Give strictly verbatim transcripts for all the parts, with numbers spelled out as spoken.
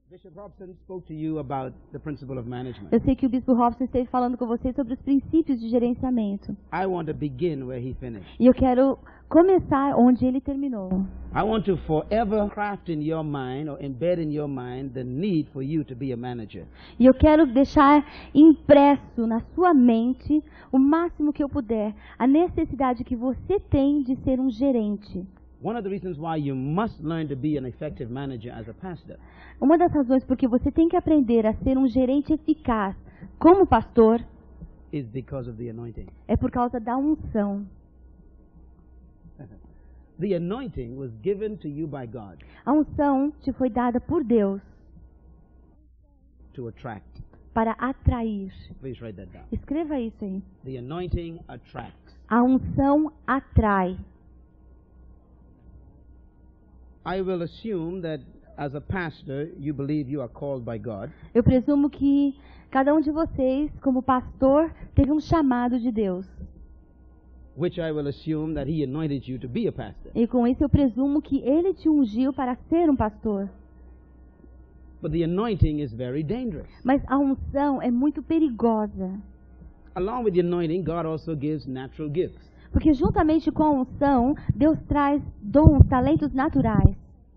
Bishop Robson spoke to you about the principle of management. Eu sei que o Bispo Robson esteve falando com vocês sobre os princípios de gerenciamento. I want to begin where he finished. E eu quero começar onde ele terminou. I want to forever craft in your mind or embed in your mind the need for you to be a manager. E eu quero deixar impresso na sua mente, o máximo que eu puder, a necessidade que você tem de ser um gerente. One of the reasons why you must learn to be an effective manager as a pastor Uma das razões porque você tem que aprender a ser um gerente eficaz como pastor is because of the anointing. é por causa da unção. The anointing was given to you by God A unção te foi dada por Deus to attract. para atrair. Please write that down. Escreva isso aí. The anointing attracts. A unção atrai. I will assume that as a pastor you believe you are called by God. Eu presumo que cada um de vocês, como pastor, teve um chamado de Deus. Which I will assume that he anointed you to be a pastor. E com isso eu presumo que ele te ungiu para ser um pastor. But the anointing is very dangerous. Mas a unção é muito perigosa. Along with the anointing, God also gives natural gifts. Porque juntamente com a unção, Deus traz dons, talentos naturais.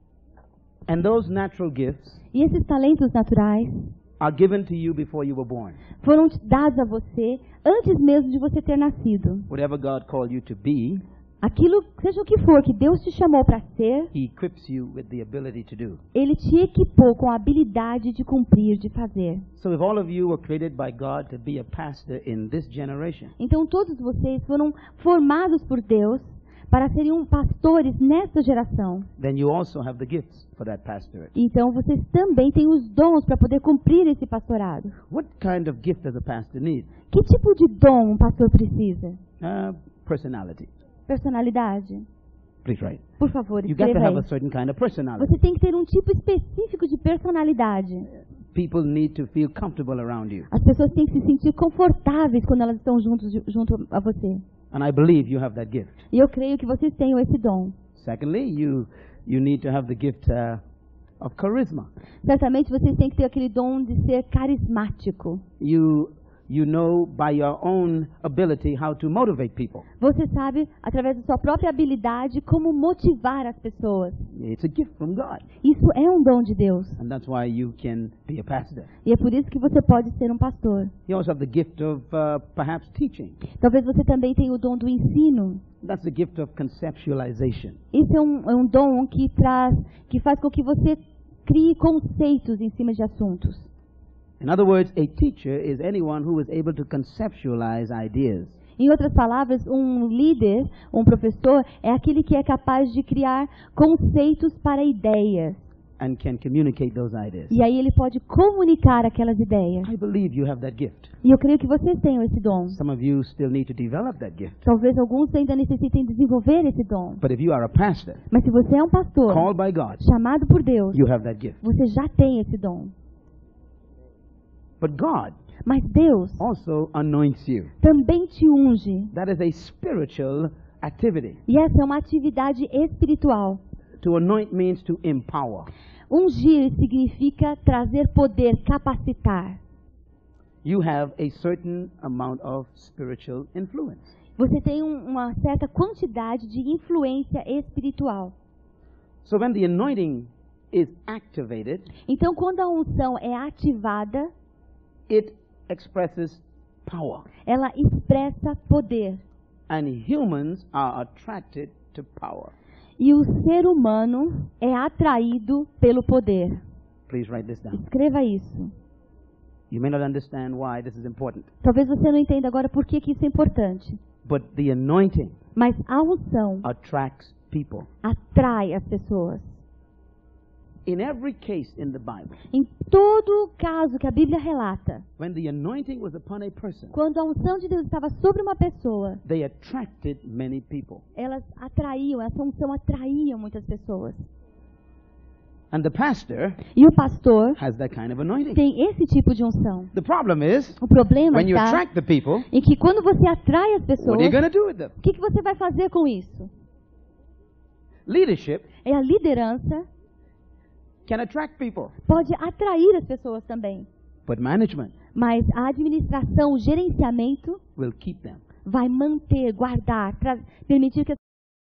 And those natural gifts E esses talentos naturais are given to you before you were born. foram dados a você antes mesmo de você ter nascido. Whatever God called you to be, Aquilo, seja o que for que Deus te chamou para ser, he equips you with the ability to do. Ele te equipou com a habilidade de cumprir, de fazer. So if all of you were created by God to be a pastor in this generation, Então todos vocês foram formados por Deus para serem um pastores nesta geração. then you also have the gifts for that pastorate. Então vocês também têm os dons para poder cumprir esse pastorado. What kind of gift does a pastor need? Que tipo de dom um pastor precisa? Uh, personality. Personalidade. Please write. Por favor, You got to escreva have a aí. certain kind of personality. Você tem que ter um tipo específico de personalidade. People need to feel comfortable around you. As pessoas têm que se sentir confortáveis quando elas estão juntos, junto a você. And I believe you have that gift. E eu creio que vocês tenham esse dom. Secondly, you you need to have the gift uh, of charisma. Certamente vocês têm que ter aquele dom de ser carismático. You you know by your own ability how to motivate people. Você sabe, através da sua própria habilidade, como motivar as pessoas. It's a gift from God. Isso é um dom de Deus. And that's why you can be a pastor. E é por isso que você pode ser um pastor. You also have the gift of uh, perhaps teaching. Talvez você também tenha o dom do ensino. That's the gift of conceptualization. Isso é um, é um dom que traz, que faz com que você crie conceitos em cima de assuntos. In other words, a teacher is anyone who is able to conceptualize ideas. Em outras palavras, um líder, um professor, é aquele que é capaz de criar conceitos para ideias. And can communicate those ideas. E aí ele pode comunicar aquelas ideias. I believe you have that gift. E eu creio que vocês tenham esse dom. Some of you still need to develop that gift. Talvez alguns ainda necessitem desenvolver esse dom. But if you are a pastor, Mas se você é um pastor, called by God, chamado por Deus, you have that gift. você já tem esse dom. But God Mas Deus also anoints you. também te unge. That is a spiritual activity. E essa é uma atividade espiritual. To anoint means to empower. Ungir significa trazer poder, capacitar. You have a certain amount of spiritual influence. Você tem um, uma certa quantidade de influência espiritual. So when the anointing is activated, Então, quando a unção é ativada, it expresses power. ela expressa poder. And humans are attracted to power. E o ser humano é atraído pelo poder. Please write this down. Escreva isso. You may not understand why this is important. Talvez você não entenda agora por que, que isso é importante. But the anointing Mas a unção attracts people. atrai as pessoas. In every case in the Bible, Em todo caso que a Bíblia relata, when the anointing was upon a person, quando a unção de Deus estava sobre uma pessoa, they attracted many people. elas atraíam, essa unção atraía muitas pessoas. And the pastor E o pastor has that kind of anointing. tem esse tipo de unção. The problem is, O problema when you está attract the people, em que quando você atrai as pessoas, what are you going to do with them? o que, que você vai fazer com isso? Leadership É a liderança can attract people. Pode atrair as pessoas também. But management Mas a administração, o gerenciamento, will keep them. vai manter, guardar, tra- permitir que...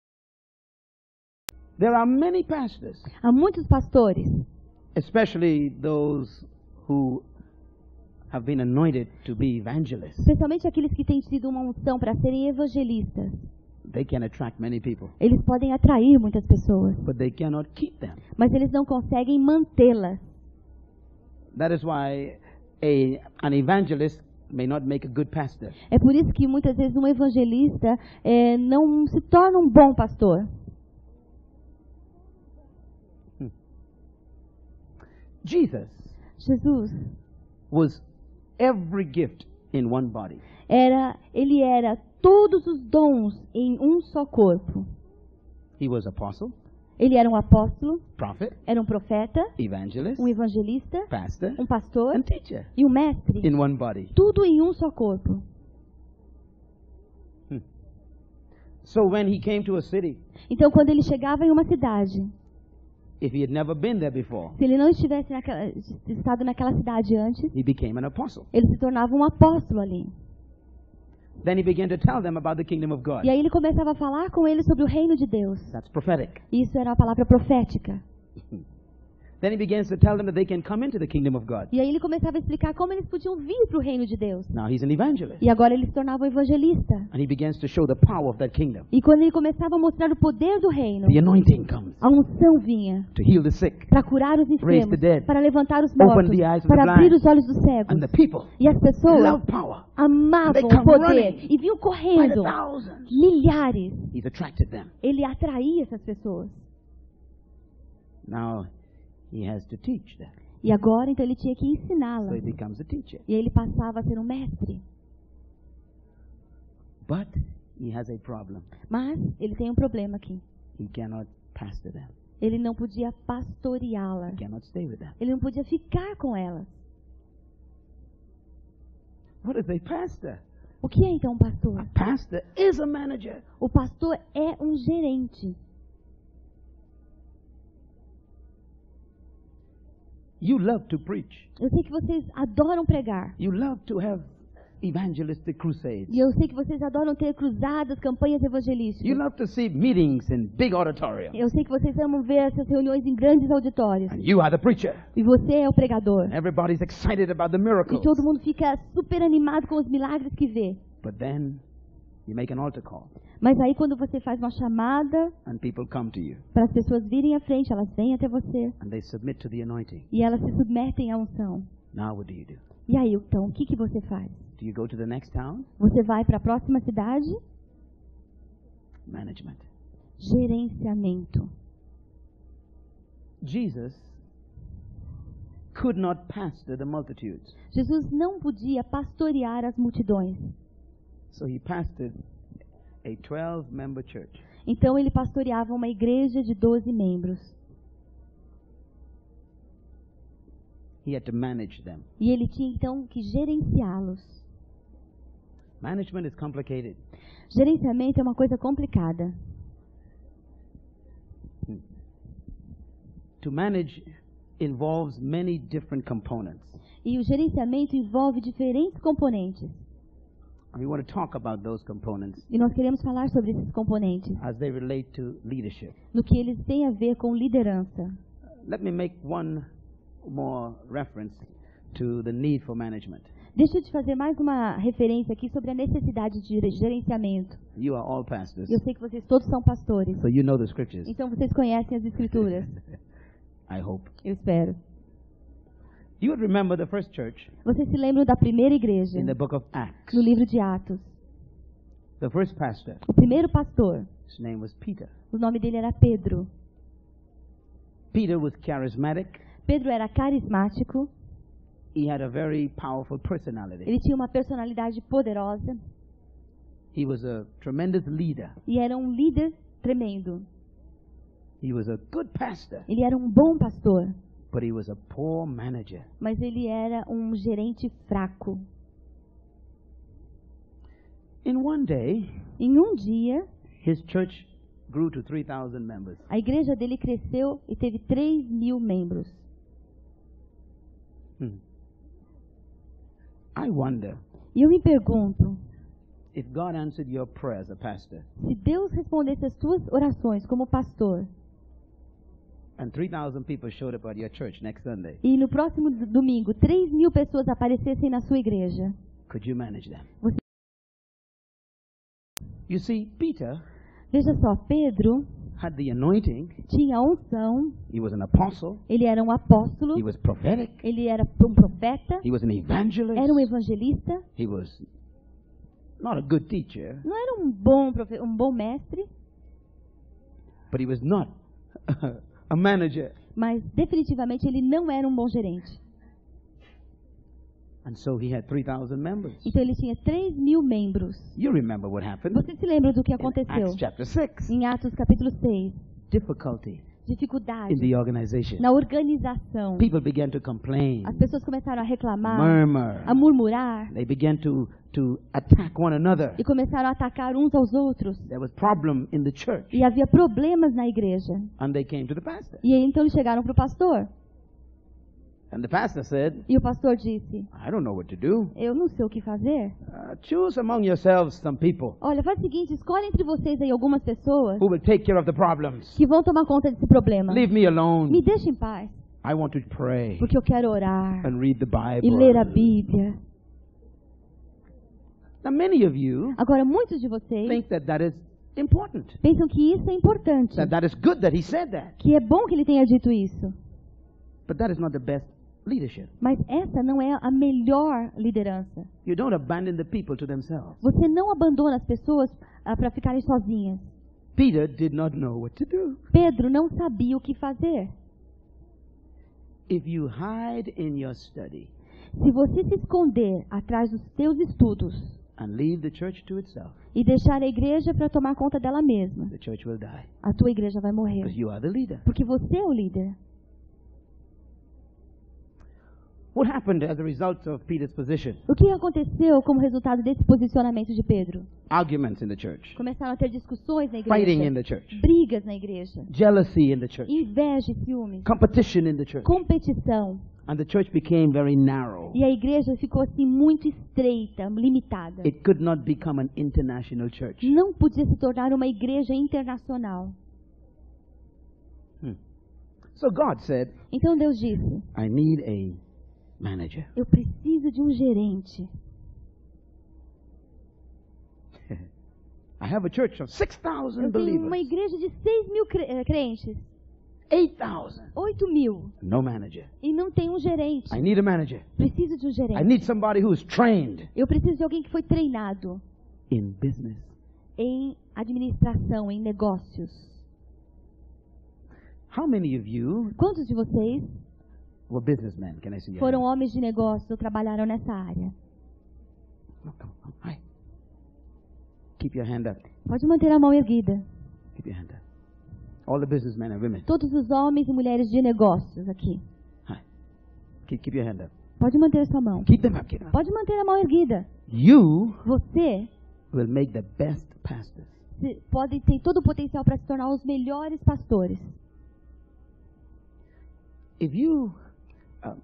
There are many pastors, Há muitos pastores, especially those who have been anointed to be evangelists. especialmente aqueles que têm tido uma unção para serem evangelistas. They can attract many people, Eles podem atrair muitas pessoas, but they cannot keep them. mas eles não conseguem mantê-las. That is why a, an evangelist may not make a good pastor. É por isso que muitas vezes um evangelista eh, não se torna um bom pastor. Jesus Jesus was every gift in one body. era, ele era todos os dons em um só corpo. He was apostle, Ele era um apóstolo, prophet, era um profeta, evangelist, um evangelista, pastor, um pastor and teacher e um mestre. in one body. Tudo em um só corpo. So when he came to a city, Então, quando ele chegava em uma cidade, if he had never been there before, se ele não estivesse naquela, estado naquela cidade antes, he became an apostle. ele se tornava um apóstolo ali. Then he began to tell them about the kingdom of God. E aí ele começava a falar com eles sobre o reino de Deus. That's prophetic. Isso era a palavra profética. Then he begins to tell them that they can come into the kingdom of God. E aí ele começava a explicar como eles podiam vir para o reino de Deus. Now he's an evangelist. E agora ele se tornava um evangelista. And he begins to show the power of that kingdom. E quando ele começava a mostrar o poder do reino, The anointing comes a unção vinha to heal the sick. para curar os Raise enfermos, the dead. para levantar os Open mortos, the eyes of para the abrir blind. os olhos dos cegos. And the people E as pessoas love power. amavam They o come poder running e vinham by the correndo, thousands. milhares. He's attracted them. Ele atraía essas pessoas. Now he has to teach them. E agora, então, ele tinha que So ensiná-las. he becomes a teacher. E aí ele passava a ser um mestre. But he has a problem. Mas ele tem um problema aqui. He cannot pastor them. Ele não podia pastoreá-las. He cannot stay with them. Ele não podia ficar com elas. What is a pastor? O que é então um pastor? A pastor is a manager. O pastor é um gerente. You love to preach. Eu sei que vocês adoram pregar. You love to have evangelistic crusades. E eu sei que vocês adoram ter cruzadas, campanhas You evangelísticas. love to see meetings in big auditoriums. Eu sei que vocês amam ver essas reuniões em grandes auditórios. And you are the preacher. E você é o pregador. Everybody's excited about the E miracles. todo mundo fica super animado com os milagres que vê. But then you make an altar call Mas aí quando você faz uma chamada and people come to you para as pessoas virem à frente, elas vêm até você. and they submit to the anointing. E elas se submetem à unção. Now what do you do? E aí, então, o que, que você faz? Do you go to the next town? Você vai para a próxima cidade? Management. Gerenciamento. Jesus could not pastor the multitudes. Jesus não podia pastorear as multidões. So he pastored a twelve-member church. Então ele pastoreava uma igreja de doze membros. He had to manage them. E ele tinha então que gerenciá-los. Management is complicated. Gerenciamento é uma coisa complicada. To manage involves many different components. E o gerenciamento envolve diferentes componentes. And we want to talk about those components E nós queremos falar sobre esses componentes, as they relate to leadership. no que eles têm a ver com liderança. Let me make one more reference to the need for management. Deixa eu te fazer mais uma referência aqui sobre a necessidade de gerenciamento. You are all pastors, Eu sei que vocês todos são pastores, so you know the scriptures. então vocês conhecem as escrituras, I hope. eu espero. You would remember the first church Vocês se lembram da primeira igreja, in the book of Acts. no livro de Atos. The first pastor, O primeiro pastor, his name was Peter. o nome dele era Pedro. Peter was charismatic. Pedro era carismático, He had a very powerful personality. ele tinha uma personalidade poderosa He was a tremendous leader. e era um líder tremendo. He was a good pastor, Ele era um bom pastor, but he was a poor manager. mas ele era um gerente fraco. In one day, Em um dia, his church grew to three thousand members. a igreja dele cresceu e teve três mil membros. Hmm. I wonder E eu me pergunto, if God answered your prayer as a pastor se Deus respondesse as tuas orações como pastor, and three thousand people showed up at your church next Sunday, e no próximo d- domingo três mil pessoas aparecessem na sua igreja, could you manage them? você... You see, Peter Veja só, Pedro had the anointing. tinha a unção, He was an apostle. ele era um apóstolo, He was prophetic. ele era um profeta, He was an evangelist. era um evangelista, He was not a good teacher, não era um bom, profe- um bom mestre, but he was not a manager. mas definitivamente ele não era um bom gerente. And so he had three thousand members. Então ele tinha três mil membros. You remember what happened Você se lembra do que in aconteceu Acts chapter six. em Atos capítulo seis? Difficulty Dificuldade in the organization. na organização. People began to complain, As pessoas começaram a reclamar, murmur. a murmurar They began to, to attack one another. e começaram a atacar uns aos outros. There was problem in the church. E havia problemas na igreja. And they came to the pastor. E aí, então eles chegaram para o pastor. And the pastor said, E o pastor disse, I don't know what to do. eu não sei o que fazer. Uh, choose among yourselves some people Olha, faz o seguinte, escolhe entre vocês aí algumas pessoas who will take care of the problems. que vão tomar conta desse problema. Leave me alone. Me deixa em paz, I want to pray porque eu quero orar and read the e Bible. ler a Bíblia. Now, many of you Agora, muitos de vocês think that that is important. pensam que isso é importante, That that is good that he said that. que é bom que ele tenha dito isso. But that is not the best leadership. Mas essa não é a melhor liderança. You don't abandon the people to themselves. Você não abandona as pessoas ah, para ficarem sozinhas. Peter did not know what to do. Pedro não sabia o que fazer. If you hide in your study Se você se esconder atrás dos seus estudos and leave the church to itself, e deixar a igreja para tomar conta dela mesma, the church will die. a tua igreja vai Because morrer. you are the leader. Porque você é o líder. What happened as a result of Peter's position? O que aconteceu como resultado desse posicionamento de Pedro? Arguments in the church. Começaram a ter discussões na Fighting in igreja, the church. brigas na igreja, Jealousy in the church. inveja e ciúmes, Competition in the church. competição. And the church became very narrow. E a igreja ficou assim muito estreita, limitada. It could not become an international church. Não podia se tornar uma igreja internacional. Hmm. So God said, Então Deus disse, I need a manager. eu preciso de um gerente. I have a church of six thousand Eu tenho uma believers. igreja de seis mil cre- eh, crentes, eight thousand. oito mil, No manager. e não tem um gerente. I need a manager. Preciso de um I gerente. need somebody who's trained Eu preciso de alguém que foi treinado in business. em administração, em negócios. How many of you Quantos de vocês were businessmen? Can I see your foram hand? homens de negócios ou trabalharam nessa área? No, come on, come. Hi. Keep your hand up. Pode manter a mão erguida. Keep your hand up. All the businessmen and women. Todos os homens e mulheres de negócios aqui. Hi. Keep, keep your hand up. Pode manter a sua mão. Keep them up. Keep them up. Pode manter a mão erguida. You Você will make the best pastors. se- pode ter todo o potencial para se tornar os melhores pastores. If you, uh,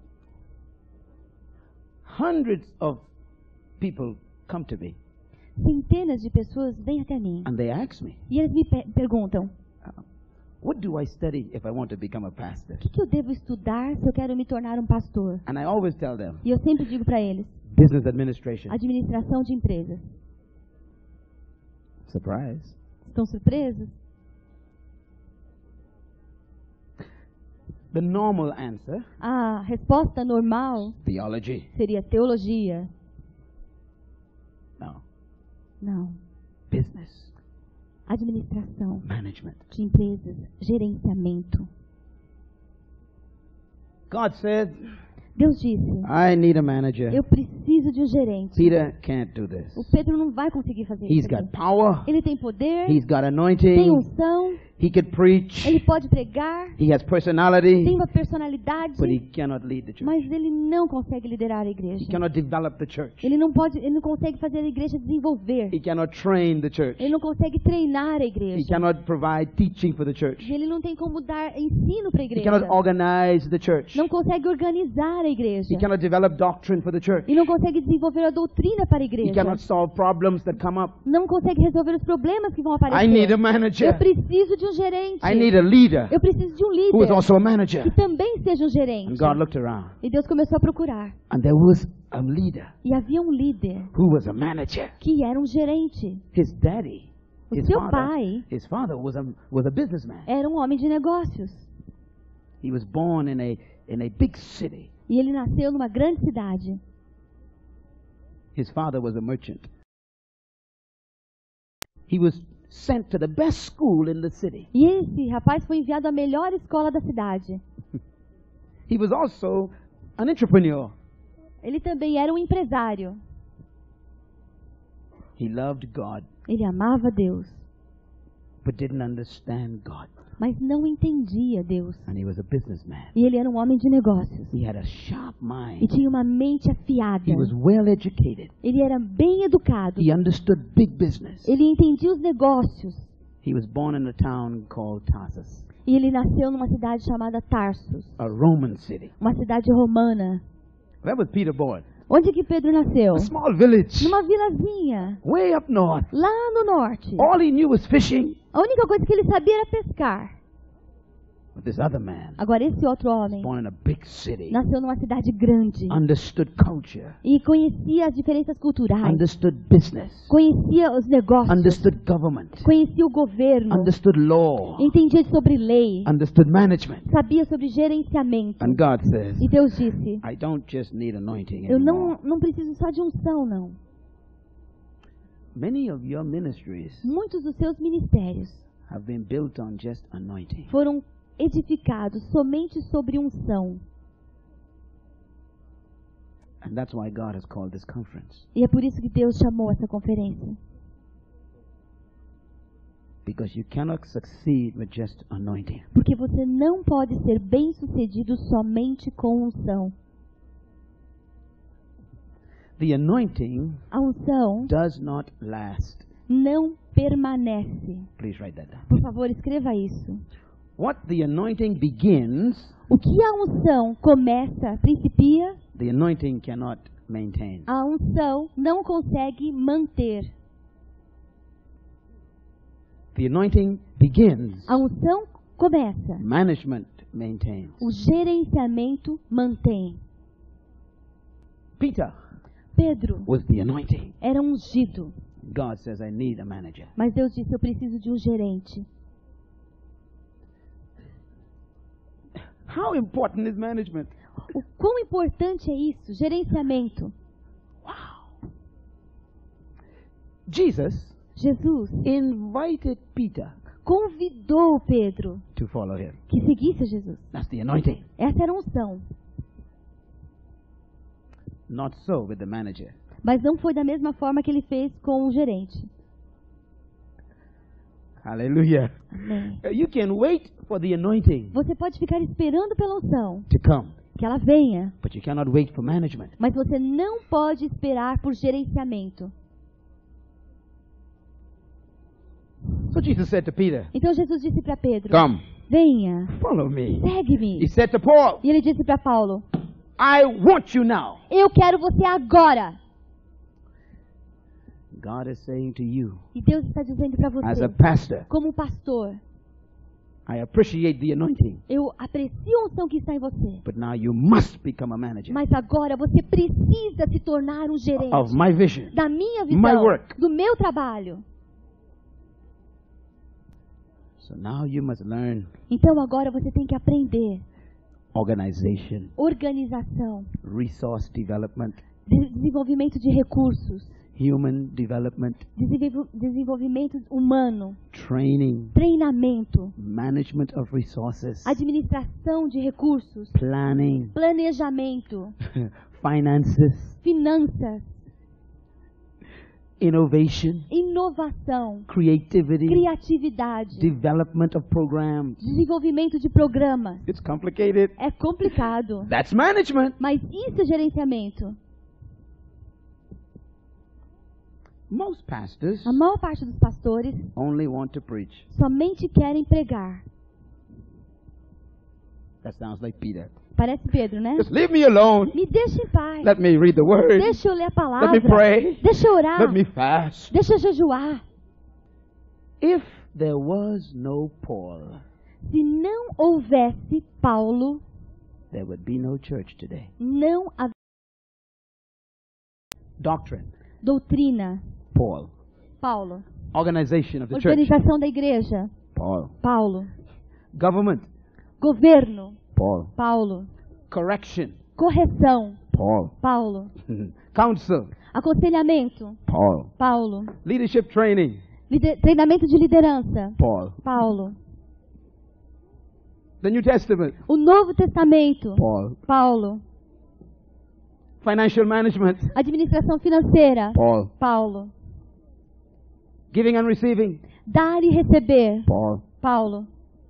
hundreds of people come to me Centenas de pessoas vêm até mim and they ask me, e eles me pe- perguntam: uh, what do I study if I want to become a pastor? o que, que eu devo estudar se eu quero me tornar um pastor? And I always tell them, E eu sempre digo para eles: business administration. administração de empresas. Surprise. Estão surpresos? The normal answer, A resposta normal theology. seria teologia. No. Não. Business. Administração Management. de empresas, gerenciamento. God said, Deus disse: I need a manager. eu preciso de um gerente. Peter can't do this. O Pedro não vai conseguir fazer He's isso. got aqui. power. Ele tem poder, He's got tem anointing. unção, He could preach. Ele pode pregar, He has personality, tem uma personalidade, but he cannot lead the church. mas ele não consegue liderar a igreja. He cannot develop the church. Ele não pode, ele não consegue fazer a igreja desenvolver. He cannot train the church. Ele não consegue treinar a He igreja. cannot provide teaching for the church. Ele não tem como dar ensino para a He igreja. cannot organize the church. Não consegue organizar a igreja. He cannot develop doctrine for the church. E não consegue desenvolver a doutrina para a He igreja. cannot solve problems that come up. Não consegue resolver os problemas que vão I need a aparecer. Eu manager. preciso de um gerente. I need a leader Eu preciso de um who is líder also a manager. que também seja um gerente. And God looked around, E Deus começou a procurar. and there was a leader E havia um líder who was a manager. que era um gerente. His daddy, O his seu father, pai his father was a was a businessman. era um homem de negócios. He was born in a in a big city. E ele nasceu numa grande cidade. His father was a merchant. He was sent to the best school in the city. E esse rapaz foi enviado à melhor escola da cidade. He was also an entrepreneur. Ele também era um empresário. He loved God, Ele amava Deus, but didn't understand God. mas não entendia Deus. And he was a businessman. E ele era um homem de negócios. He had a sharp E mind. tinha uma mente afiada. He was well educated. Ele era bem educado. He understood big business. Ele entendia os negócios. He was born in a town called Tarsus, E ele nasceu numa cidade chamada Tarsus, a Roman city. uma cidade romana. Where was Peter born? Onde que Pedro nasceu? A small village, Numa vilazinha, way up north. lá no norte. All he knew was fishing. A única coisa que ele sabia era pescar. But this other man, Agora esse outro homem born in a big city, nasceu numa cidade grande understood culture, e conhecia as diferenças culturais, understood business, conhecia os negócios, understood government, conhecia o governo, understood law, entendia sobre lei, understood management. sabia sobre gerenciamento. And God says, E Deus disse, I don't just need anointing eu anymore. não, não preciso só de unção, não. Many of your ministries Muitos dos seus ministérios have been built on just anointing. foram edificados somente sobre unção. And that's why God has called this conference. E é por isso que Deus chamou essa conferência. Because you cannot succeed with just anointing. Porque você não pode ser bem-sucedido somente com unção. The anointing A unção does not last. não permanece. Please write that down. Por favor, escreva isso. What the anointing begins, O que a unção começa, principia, the anointing cannot maintain. a unção não consegue manter. The anointing begins, A unção começa, management maintains. o gerenciamento mantém. Peter Pedro was the anointing. era ungido, God says, I need a manager. mas Deus disse, eu preciso de um gerente. How important is management? O quão importante é isso, gerenciamento? Wow. Jesus Jesus invited Peter convidou Pedro to follow him. que seguisse a Jesus. That's the anointing. Essa era a unção. Not so with the manager. Mas não foi da mesma forma que ele fez com o gerente. Hallelujah. Amém. Uh, You can wait for the anointing Você pode ficar esperando pela unção, to come, que ela venha, but you cannot wait for management. mas você não pode esperar por gerenciamento. So Jesus said to Peter, Então Jesus disse para Pedro, come, venha, follow me. segue-me. He said to Paul, E ele disse para Paulo, I want you now. eu quero você agora. God is saying to you, E Deus está dizendo para as a você, pastor, como pastor, I appreciate the anointing, eu aprecio a unção que está em você. but now you must become a manager Mas agora você precisa se tornar um gerente of my vision. da minha my visão, work. do meu trabalho. So now you must learn Então agora você tem que aprender organization, organização, resource development, de- desenvolvimento de recursos, human development, desenvolv- desenvolvimento humano, training, treinamento, management of resources, administração de recursos, planning, planejamento, finances. finanças. innovation, inovação, creativity, criatividade, development of programs. desenvolvimento de programas. It's complicated. É complicado, That's management. mas isso é gerenciamento. Most pastors A maior parte dos pastores only want to preach. somente querem pregar. That sounds like Peter. Parece Pedro, né? Just leave me alone. Me deixa em paz. Let me read the word. Deixa eu ler a Let palavra. me pray. Deixa eu orar. Let me fast. Deixa eu jejuar. If there was no Paul, Se não houvesse Paulo, there would be no church today. não haveria Doctrine, doutrina. Paul. Paulo. Organization of the church, Organização da igreja. Paul. Paulo. Government, Governo. Paul. Paulo. Correction, Correção. Paul. Paulo. Counsel, Aconselhamento. Paul. Paulo. Leadership training, Lider- treinamento de liderança. Paul. Paulo. The New Testament, O Novo Testamento. Paul. Paulo. Financial management, Administração financeira. Paul. Paulo. Giving and receiving, Dar e receber. Paul. Paulo.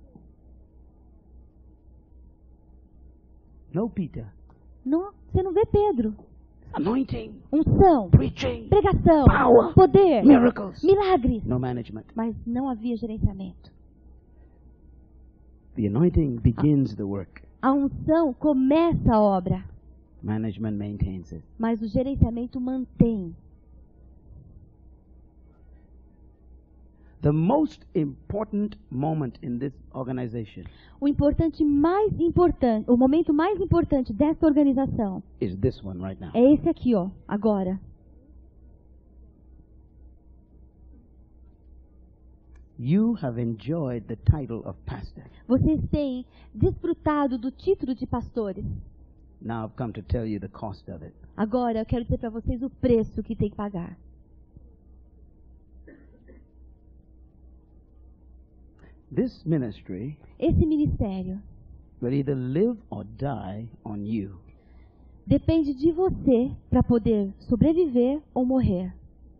No Peter. Não, você não vê Pedro. Anointing, Unção. preaching, Pregação. Power. Poder. miracles, Milagres. no management. Mas não havia gerenciamento. The anointing begins the work. A unção começa a obra, Management maintains it. mas o gerenciamento mantém. The most important moment in this organization O importante mais importante, o momento mais importante dessa organização is this one right now. é esse aqui, ó, agora. You have enjoyed the title of pastor. Vocês têm desfrutado do título de pastores. Now I've come to tell you the cost of it. Agora eu quero dizer para vocês o preço que tem que pagar. This ministry Esse ministério will either live or die on you. depende de você para poder sobreviver ou morrer.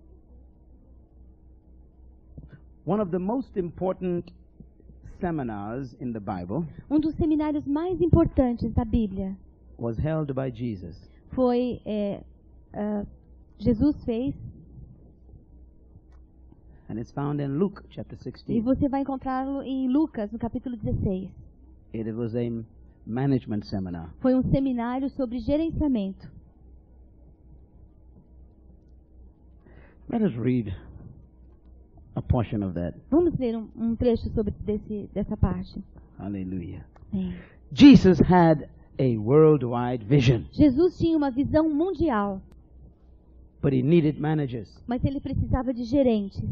One of the most important seminars in the Bible Um dos seminários mais importantes da Bíblia was held by Jesus. foi é, ah, Jesus fez, And it's found in Luke chapter e sixteen. você vai encontrá-lo em Lucas, no capítulo dezesseis. It was a management seminar. Foi um seminário sobre gerenciamento. Let us read a portion of that. Vamos ler um, um trecho sobre desse, dessa parte. Hallelujah. Sim. Jesus had a worldwide vision, Jesus tinha uma visão mundial, but he needed managers. mas ele precisava de gerentes.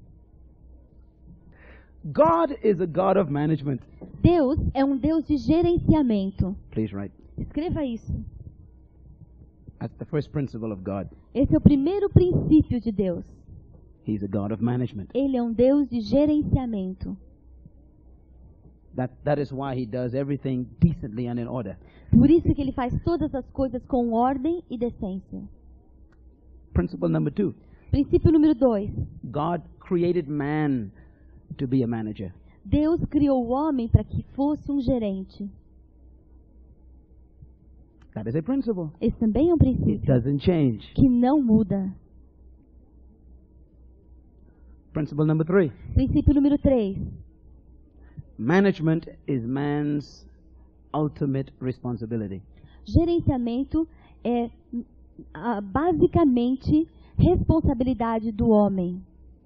God is a God of management. Deus é um Deus de gerenciamento. Please write. Escreva isso. That's the first principle of God. Esse é o primeiro princípio de Deus. He's a God of management. Ele é um Deus de gerenciamento. That, that is why he does everything decently and in order. Por isso que ele faz todas as coisas com ordem e decência. Principle number two. Princípio número dois. God created man to be a manager. Deus criou o homem para que fosse um gerente. That is a principle. Esse também é um It princípio doesn't change. que não muda. Principle number three. Princípio número três. Management is man's ultimate responsibility. Gerenciamento é ah, basicamente responsabilidade do homem.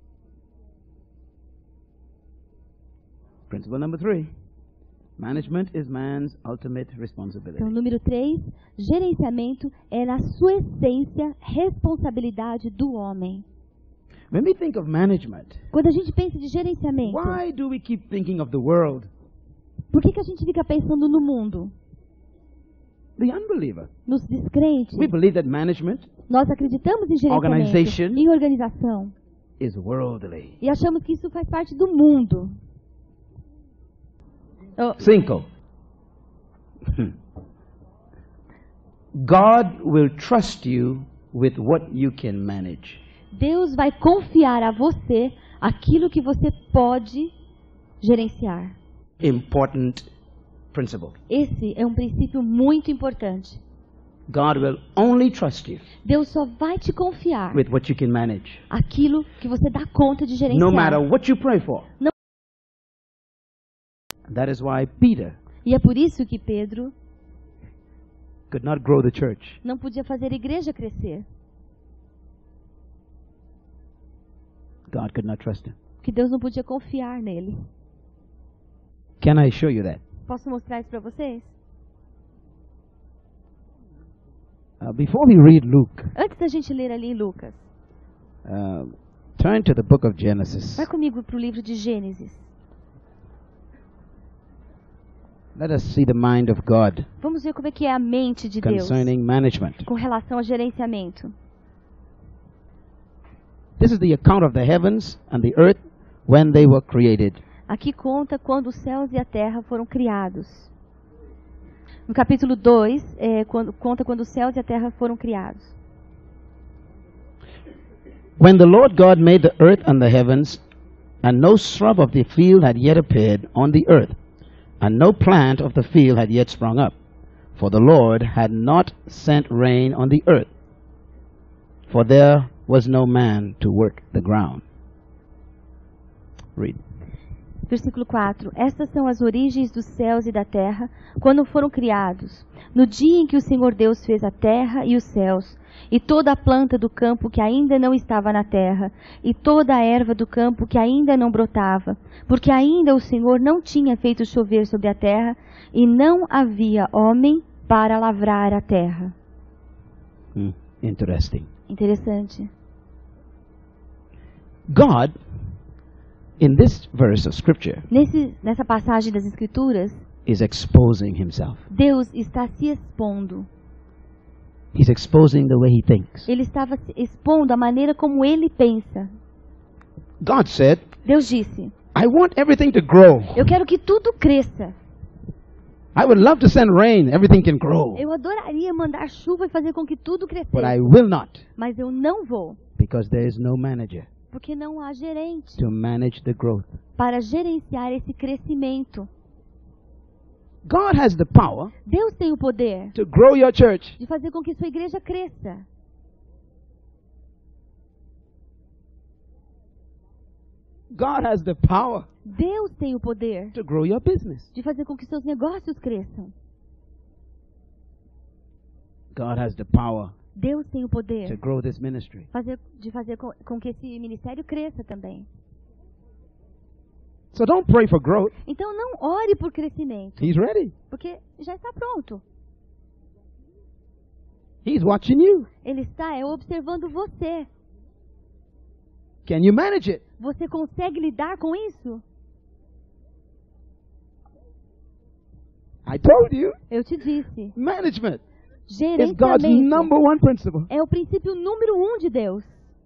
Principle number three. Management is man's ultimate responsibility. Então, número três, gerenciamento é, na sua essência, responsabilidade do homem. When we think of management, Quando a gente pensa de gerenciamento, why do we keep thinking of the world? por que, que a gente fica pensando no mundo? The unbeliever. Nos descrentes? We believe that management Nós acreditamos em gerenciamento, Organization. em organização, is worldly. e achamos que isso faz parte do mundo. Oh, Cinco. God will trust you with what you can manage. Deus vai confiar a você aquilo que você pode gerenciar. Important principle. Esse é um princípio muito importante. God will only trust you Deus só vai te confiar with what you can manage. aquilo que você dá conta de gerenciar. No matter what you pray for. Não. That is why Peter E é por isso que Pedro could not grow the church. não podia fazer a igreja crescer. God could not trust him. Porque Deus não podia confiar nele. Can I show you that? Posso mostrar isso para vocês? Uh, before we read Luke, Antes da gente ler ali em Lucas, uh, turn to the book of Genesis. vai comigo para o livro de Gênesis. Let us see the mind of God Vamos ver como é que é a mente de Deus concerning management. com relação ao gerenciamento. This is the account of the heavens and the earth when they were created. Aqui conta quando os céus e a terra foram criados. No capítulo dois, é, quando, conta quando os céus e a terra foram criados. When the Lord God made the earth and the heavens, and no shrub of the field had yet appeared on the earth, and no plant of the field had yet sprung up, for the Lord had not sent rain on the earth, for there was no man to work the ground. Read. Versículo quatro. Estas são as origens dos céus e da terra, quando foram criados, no dia em que o Senhor Deus fez a terra e os céus, e toda a planta do campo que ainda não estava na terra, e toda a erva do campo que ainda não brotava, porque ainda o Senhor não tinha feito chover sobre a terra, e não havia homem para lavrar a terra. Hmm, interesting. Interessante. God, in this verse of Scripture, Nesse, nessa passagem das Escrituras, is exposing himself. Deus está se expondo. He's exposing the way he thinks. Ele estava se expondo a maneira como ele pensa. God said, Deus disse: I want everything to grow. eu quero que tudo cresça. I would love to send rain. Everything can grow. Eu adoraria mandar chuva e fazer com que tudo But I crescesse. will not, Mas eu não vou, because there is no manager porque não há gerente to manage the growth. para gerenciar esse crescimento. God has the power Deus tem o poder to grow your church. de fazer com que sua igreja cresça. God has the power Deus tem o poder to grow your business. de fazer com que seus negócios cresçam. God has the power Deus tem o to poder grow this ministry. fazer, de fazer com, com que esse ministério cresça também. So don't pray for growth. Então não ore por crescimento, He's ready. porque já está pronto. He's watching you. Ele está é, observando você. Can you manage it? Você consegue lidar com isso? I told you. Eu te disse. Management is God's Gerenciamento number one principle. é o princípio número um de Deus.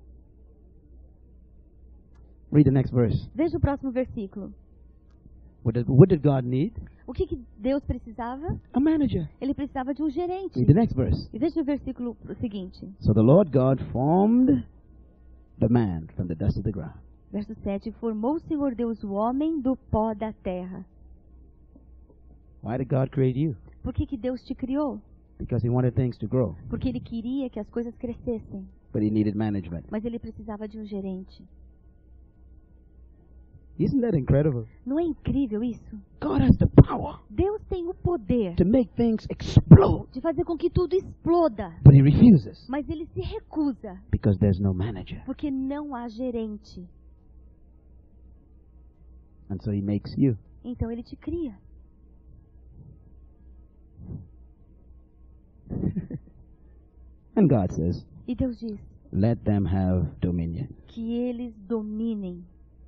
Read the next verse. Veja o próximo versículo. What did, what did God need? O que, que Deus precisava? A manager. Ele precisava de um gerente. Read the next verse. E veja o versículo seguinte. So the Lord God formed the man from the dust of the ground. Verso sete. Formou o Senhor Deus o homem do pó da terra. Why did God create you? Por que, que Deus te criou? Because he wanted things to grow, Porque Ele queria que as coisas crescessem. but he needed management. Mas Ele precisava de um gerente. Isn't that incredible? Não é incrível isso? God has the power Deus tem o poder to make things explode, de fazer com que tudo exploda. but he refuses Mas Ele se recusa. because there's no manager. Porque não há gerente. And so he makes you. Então Ele te cria. And God says, E Deus diz let them have dominion. que eles dominem.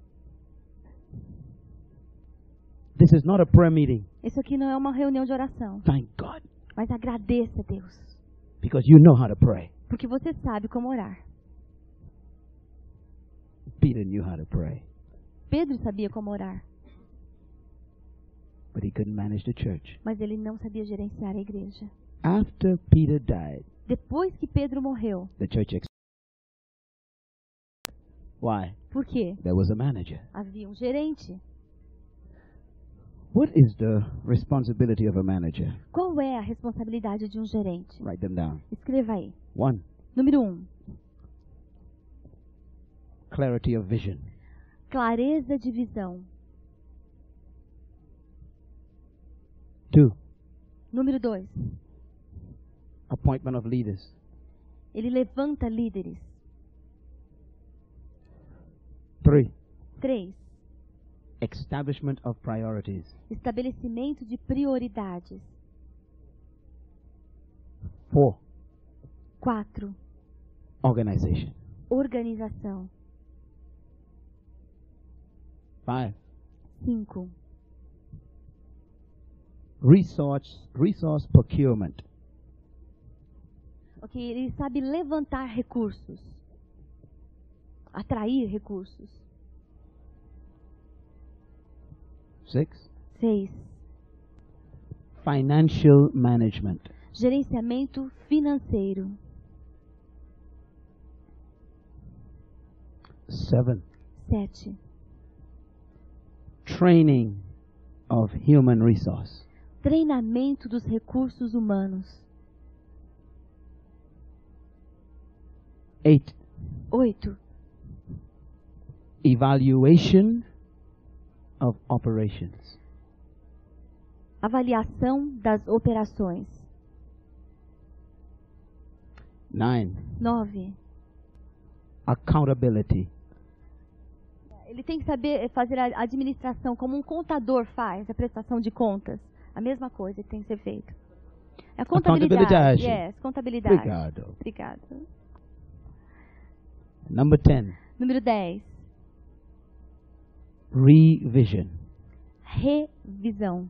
This is not a prayer meeting. Isso aqui não é uma reunião de oração. Thank God. Mas agradeça a Deus. Because you know how to pray. Porque você sabe como orar. Peter knew how to pray, Pedro sabia como orar. but he couldn't manage the church. Mas ele não sabia gerenciar a igreja. After Peter died, Depois que Pedro morreu, the church Why? Por quê? There was a manager. Havia um gerente. What is the responsibility of a manager? Qual é a responsabilidade de um gerente? Write them down. Escreva aí. One, Número um. clarity of vision. Clareza de visão. Two, Número dois. appointment of leaders. Ele levanta líderes. Three, Três. establishment of priorities. Estabelecimento de prioridades. Four, Quatro. organization. Organização. Five, Cinco. resource resource procurement. Ok, ele sabe levantar recursos. Atrair recursos. Six, Seis. financial management. Gerenciamento financeiro. Seven, Sete. training of human resource. Treinamento dos recursos humanos. Eight, Oito. evaluation of operations. Avaliação das operações. Nine, Nove. accountability. Ele tem que saber fazer a administração como um contador faz, a prestação de contas. A mesma coisa que tem que ser feito. É a contabilidade. Accountabilidade. Yes, contabilidade. Obrigado. Obrigada. Number ten, Número dez. revision. Revisão.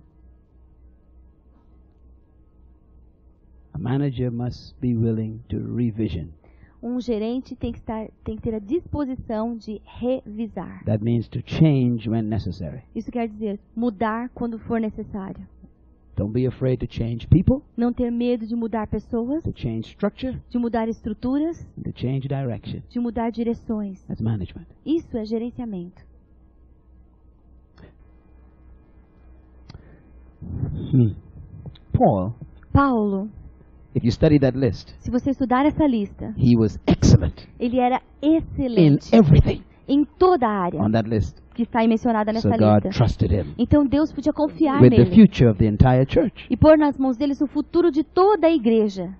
A manager must be willing to revision. Um gerente tem que, estar, tem que ter a disposição de revisar. That means to change when necessary. Isso quer dizer mudar quando for necessário. Don't be afraid to change people, Não ter medo de mudar pessoas, to change structure, de mudar estruturas, and to change direction. de mudar direções. That's management. Isso é gerenciamento. Hmm. Paul, Paulo, if you study that list, se você estudar essa lista, he was excellent ele era in excelente everything em toda a área on that list. que está aí mencionada So nessa God lista. trusted him Então Deus podia confiar with the nele future of the entire church. e pôr nas mãos deles o futuro de toda a igreja.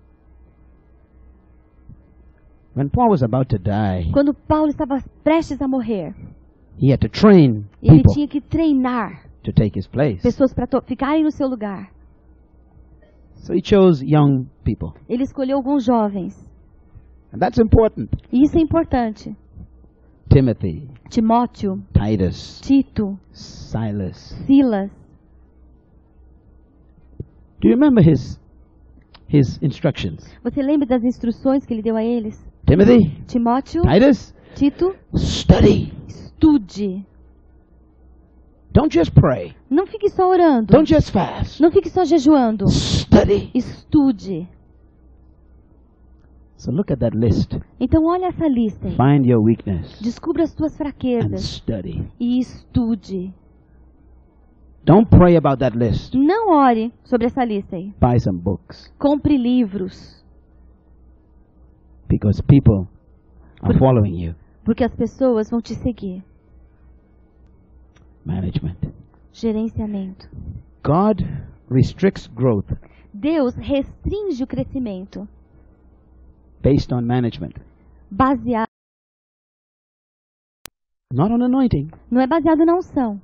When Paul was about to die, Quando Paulo estava prestes a morrer, he had to train ele people tinha que treinar to take his place. pessoas para ficarem no seu lugar. So he chose young people. Ele escolheu alguns jovens. And that's important. E isso é importante. Timothy, Timóteo, Titus, Tito, Silas. Silas. Do you remember his his instructions? Você lembra das instruções que ele deu a eles? Timothy, Timóteo, Titus, Tito, study. estude. Don't just pray. Não fique só orando. Don't just fast. Não fique só jejuando. Study. Estude. So look at that list. Então olha essa lista aí. Find your weakness Descubra as tuas and fraquezas study. e estude. Don't pray about that list. Não ore sobre essa lista aí. Buy some books Compre livros, because people are following you. porque as pessoas vão te seguir. Management. Gerenciamento. God restricts growth Deus restringe o crescimento based on management, baseado, not on anointing. não é baseado na unção.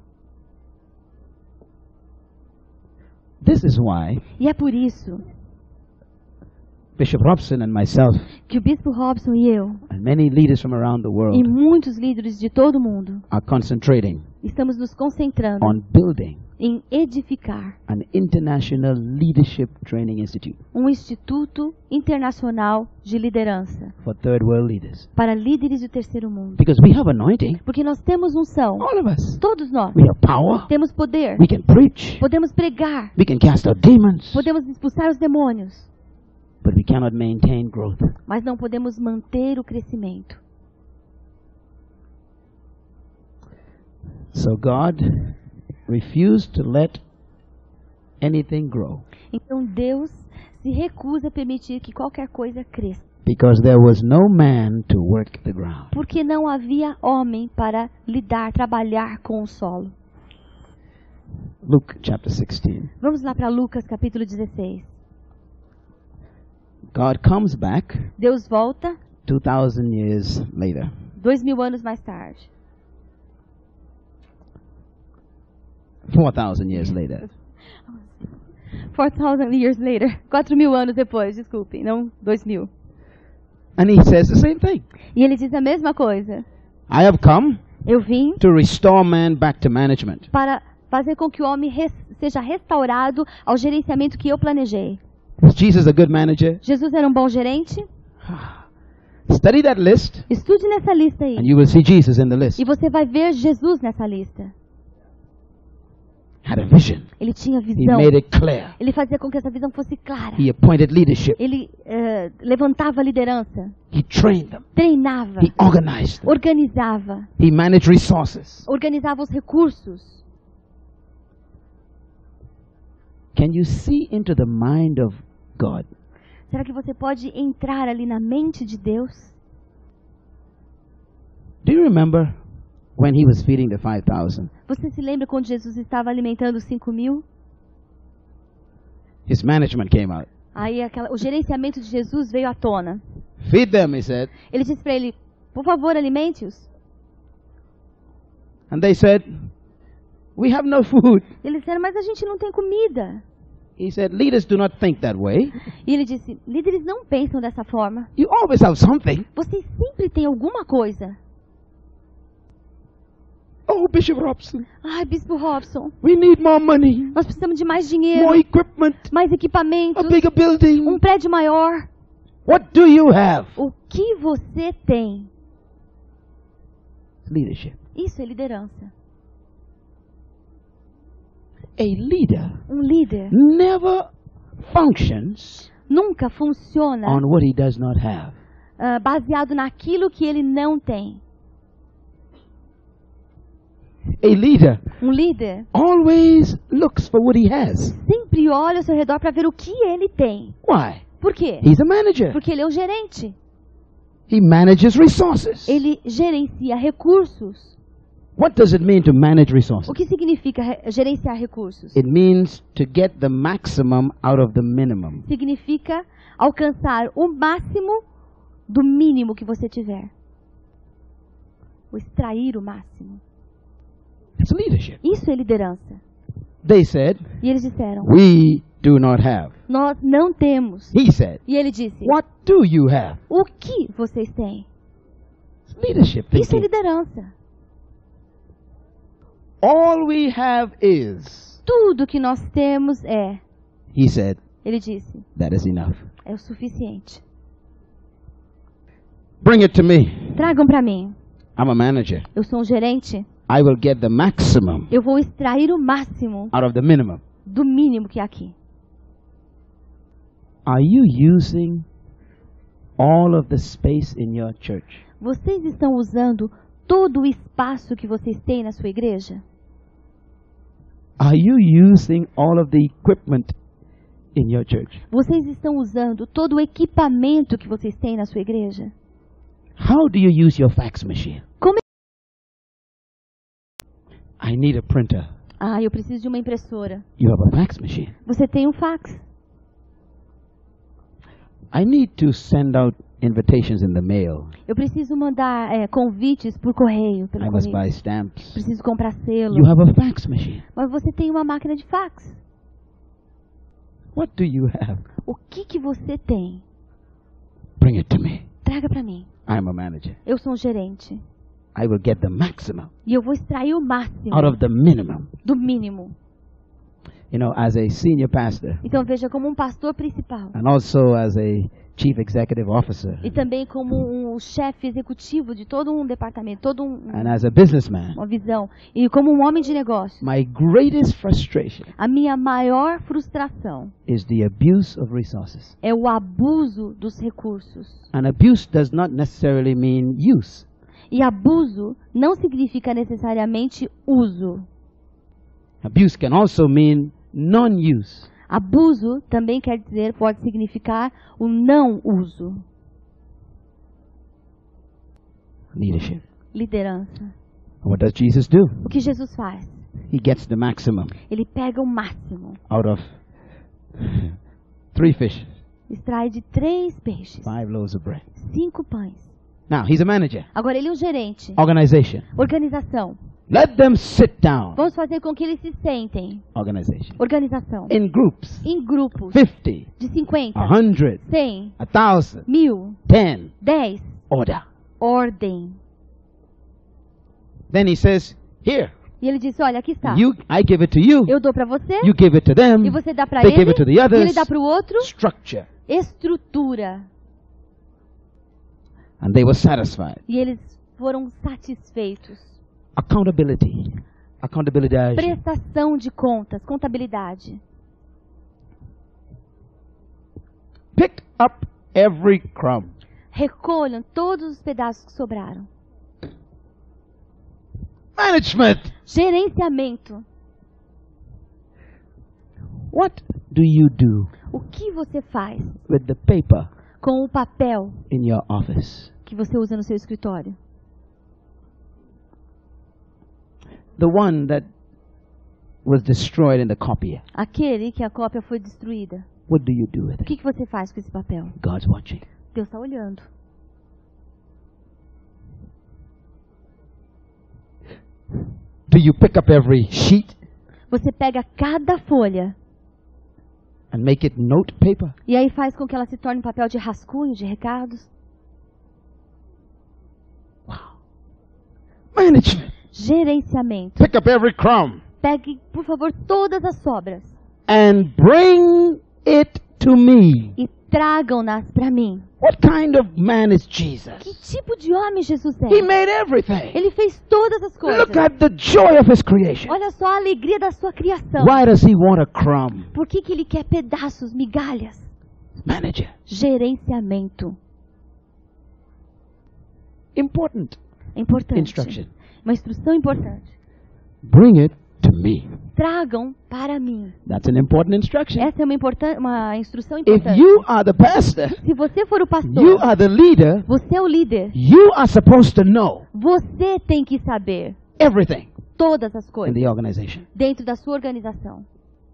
This is why E é por isso Bishop Robson and myself que o Bispo Robson e eu, and many leaders from around the e world muitos líderes de todo o mundo, are concentrating estamos nos concentrando on building em edificar an international leadership training institute um instituto internacional de liderança for third world leaders. para líderes do terceiro mundo. Because we have anointing, Porque nós temos unção, all of us. todos nós. We have power. Temos poder, We can preach. podemos pregar, We can cast out demons. podemos expulsar os demônios, But we cannot maintain growth. mas não podemos manter o crescimento. So God refused to let anything grow Então Deus se recusa a permitir que qualquer coisa cresça, because there was no man to work the ground. porque não havia homem para lidar, trabalhar com o solo. Luke chapter sixteen. Vamos lá para Lucas capítulo dezesseis. God comes back Deus volta two thousand years later. dois mil anos mais tarde. four thousand years later. Four thousand years later. Quatro mil anos depois, desculpe, não dois mil. And he says the same thing. E ele diz a mesma coisa. I have come Eu vim to restore man back to management. para fazer com que o homem res- seja restaurado ao gerenciamento que eu planejei. Was Jesus a good manager? Jesus era um bom gerente? Study that list Estude nessa lista aí. and you will see Jesus in the list. E você vai ver Jesus nessa lista. Had a vision. Ele tinha He visão. made it clear. Ele fazia com que essa visão fosse clara. He appointed leadership. Ele eh, levantava a liderança, He trained them. treinava, He organized them. organizava, He managed resources. organizava os recursos. Can you see into the mind of God? Será que você pode entrar ali na mente de Deus? Do you remember when he was feeding the five thousand? Você se lembra quando Jesus estava alimentando os cinco mil? His management came out. Aí aquela, o gerenciamento de Jesus veio à tona. Feed them, he said. Ele disse para ele, por favor, alimente-os. And they said, we have no food. Eles disseram, mas a gente não tem comida. He said, leaders do not think that way. E ele disse, líderes não pensam dessa forma. You always have something. Vocês sempre têm alguma coisa. Oh, Bishop Robson, Ai, Bispo Robson, we need more money, nós precisamos de mais dinheiro, more equipment, mais a equipamentos, bigger building. um prédio maior. What do you have? O que você tem? Leadership. Isso é liderança. A leader Um líder never functions nunca funciona on what he does not have. ah, baseado naquilo que ele não tem. A leader Um líder always looks for what he has. sempre olha ao seu redor para ver o que ele tem. Why? Por quê? He's a manager. Porque ele é o gerente. He manages resources. Ele gerencia recursos. What does it mean to manage resources? O que significa re- gerenciar recursos? It means to get the maximum out of the minimum. Significa alcançar o máximo do mínimo que você tiver. Ou extrair o máximo. It's leadership. Isso é liderança. They said, E eles disseram, we do not have. nós não temos. He said, E ele disse, what do you have? o que vocês têm? It's leadership Isso é thinking. liderança. All we have is. Tudo que nós temos é, He said, ele disse, that is enough. é o suficiente. Bring it to me. Tragam para mim. I'm a manager. Eu sou um gerente. I will get the maximum Eu vou extrair o máximo out of the minimum. do mínimo que há aqui. Are you using all of the space in your church? Vocês estão usando todo o espaço que vocês têm na sua igreja? Are you using all of the equipment in your church? Vocês estão usando todo o equipamento que vocês têm na sua igreja? How do you use your fax machine? Como é- I need a printer. Ah, eu preciso de uma impressora. You have a fax machine. Você tem um fax. I need to send out invitations in the mail. Eu preciso mandar é, convites por correio. Pelo I must correio. buy stamps. Preciso comprar selo. You have a fax machine. Mas você tem uma máquina de fax. What do you have? O que que você tem? Bring it to me. Traga para mim. I'm a manager. Eu sou um gerente. I will get the maximum E eu vou extrair o máximo out of the minimum. do mínimo. You know, as a senior pastor Então veja, como um pastor principal. and also as a chief executive officer E também como um chefe executivo de todo um departamento, todo um, and as a businessman, uma visão. E como um homem de negócio. my greatest frustration A minha maior frustração is the abuse of resources. é o abuso dos recursos. And abuse does not necessarily mean use. E abuso não significa necessariamente uso. Abuse can also mean non-use. Abuso também quer dizer, pode significar o não uso. Leadership. Liderança. What does Jesus do? O que Jesus faz? He gets the maximum Ele pega o máximo. out of three fish, Extrai de três peixes, five loaves of bread. cinco pães. Now, he's a manager. Agora ele é um gerente. Organization. Organização. Let them sit down. Vamos fazer com que eles se sentem. Organization. Organização. In groups. Em grupos fifty, de cinquenta, a hundred, cem, a thousand, mil, ten. dez. Order. Ordem. Then he says, here, E ele disse, olha, aqui está. you, I give it to you. Eu dou para você You give it to them. e você dá para They ele. give it to the E others. ele dá para o outro. Structure. Estrutura. And they were satisfied. E eles foram satisfeitos. Accountability. Accountability. Prestação de contas, contabilidade. Pick up every crumb. Recolham todos os pedaços que sobraram. Management. Gerenciamento. What do you do O que você faz with the paper com o papel in your office? que você usa no seu escritório? The one that was destroyed in the copier. Aquele que a cópia foi destruída. What do you do with O it? que, que você faz com esse papel? God's watching. Deus está olhando. Do you pick up every sheet Você pega cada folha and make it note paper? e aí faz com que ela se torne um papel de rascunho, de recados. Wow. Management. Gerenciamento. Pick up every crumb Pegue, por favor, todas as sobras and bring it to me. e tragam-nas para mim. What kind of man is Jesus? Que tipo de homem Jesus é? He made everything. Ele fez todas as coisas. Look at the joy of his creation. Olha só a alegria da sua criação. Why does he want a crumb? Por que, que ele quer pedaços, migalhas? Manager. Gerenciamento. Important É importante. instruction. Uma instrução importante. Bring it to me. Tragam para mim. That's an important instruction. Essa é uma, importan- uma instrução If importante. you are the pastor, Se você for o you pastor, are the leader, você é o líder. you are supposed to know Você tem que saber everything todas as in coisas the organization. dentro da sua organização.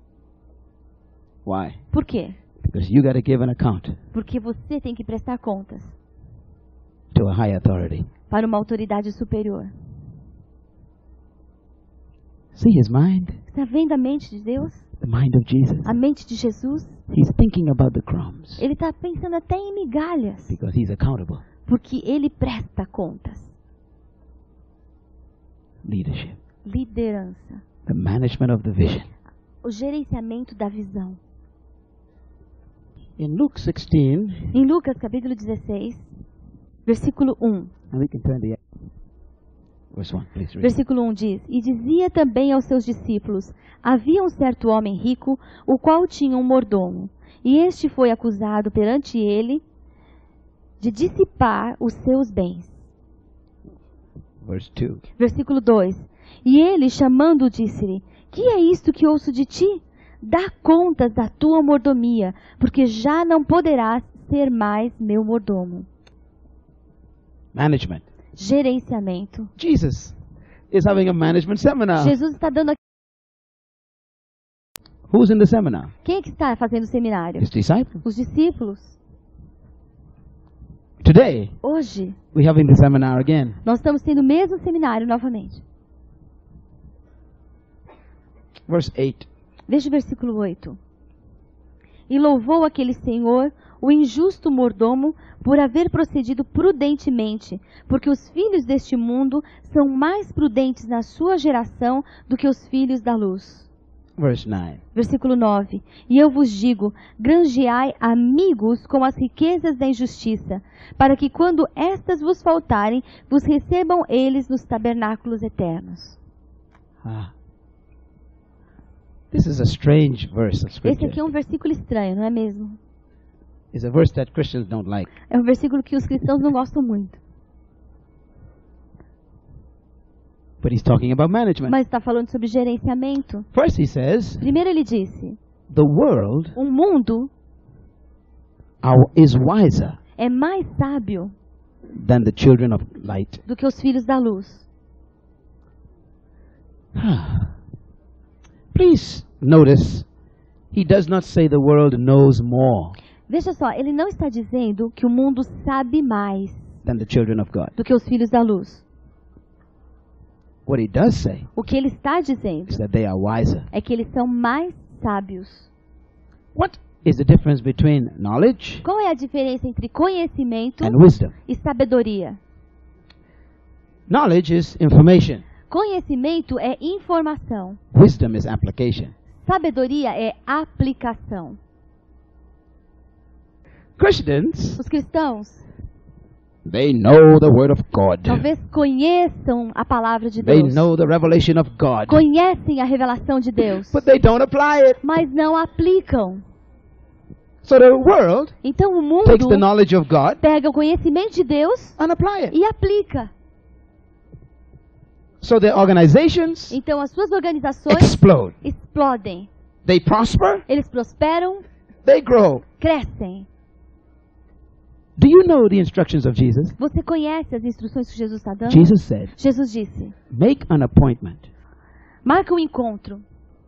Why? Por quê? Because you got to give an account Porque você tem que prestar contas to a high authority. para uma autoridade superior. See his mind? Está vendo a mente de Deus? The mind of Jesus. A mente de Jesus? He's thinking about the crumbs Ele está pensando até em migalhas, because he's accountable. porque ele presta contas. Leadership. Liderança. The management of the vision. O gerenciamento da visão. In Luke sixteen, Em Lucas capítulo dezesseis, versículo um. and we can turn the verse one, please read. Versículo um diz: E dizia também aos seus discípulos: Havia um certo homem rico, o qual tinha um mordomo, e este foi acusado perante ele de dissipar os seus bens. Verse two. Versículo dois. E ele, chamando-o, disse-lhe: Que é isto que ouço de ti? Dá contas da tua mordomia, porque já não poderás ser mais meu mordomo. Management. Gerenciamento. Jesus is having a management seminar. Jesus está dando aqui. Who's in the seminar? Quem é que está fazendo o seminário? His disciples. Os discípulos. Today, Hoje, we're having the seminar again. nós estamos tendo o mesmo seminário novamente. Verse eight. Veja o versículo oito. E louvou aquele senhor, o injusto mordomo, por haver procedido prudentemente, porque os filhos deste mundo são mais prudentes na sua geração do que os filhos da luz. Verse nine. Versículo nove. E eu vos digo, granjeai amigos com as riquezas da injustiça, para que quando estas vos faltarem, vos recebam eles nos tabernáculos eternos. Ah. This is a strange verse of Esse scripture. aqui é um versículo estranho, não é mesmo? It's a verse that Christians don't like. É um versículo que os cristãos não gostam muito. But he's talking about management. Mas está falando sobre gerenciamento. First he says, Primeiro ele disse, the world o mundo are, is wiser é mais sábio than the children of light. do que os filhos da luz. Please notice, he does not say the world knows more Veja só, ele não está dizendo que o mundo sabe mais than the children of God. do que os filhos da luz. What he does say O que ele está dizendo is that they are wiser. é que eles são mais sábios. What is the difference between knowledge Qual é a diferença entre conhecimento and wisdom? e sabedoria? Knowledge is information. Conhecimento é informação. Wisdom is application. Sabedoria é aplicação. Christians, Os cristãos they know the word of God. talvez conheçam a palavra de They Deus, know the revelation of God. conhecem a revelação de Deus, But they don't apply it. mas não aplicam. So the world Então o mundo takes the knowledge of God pega o conhecimento de Deus and apply it. e aplica. So their organizations Então as suas organizações explode. explodem. They prosper. Eles prosperam, They grow. crescem. Do you know the instructions of Jesus? Você conhece as instruções que Jesus está dando? Jesus said, Jesus disse, make an appointment. marca um encontro.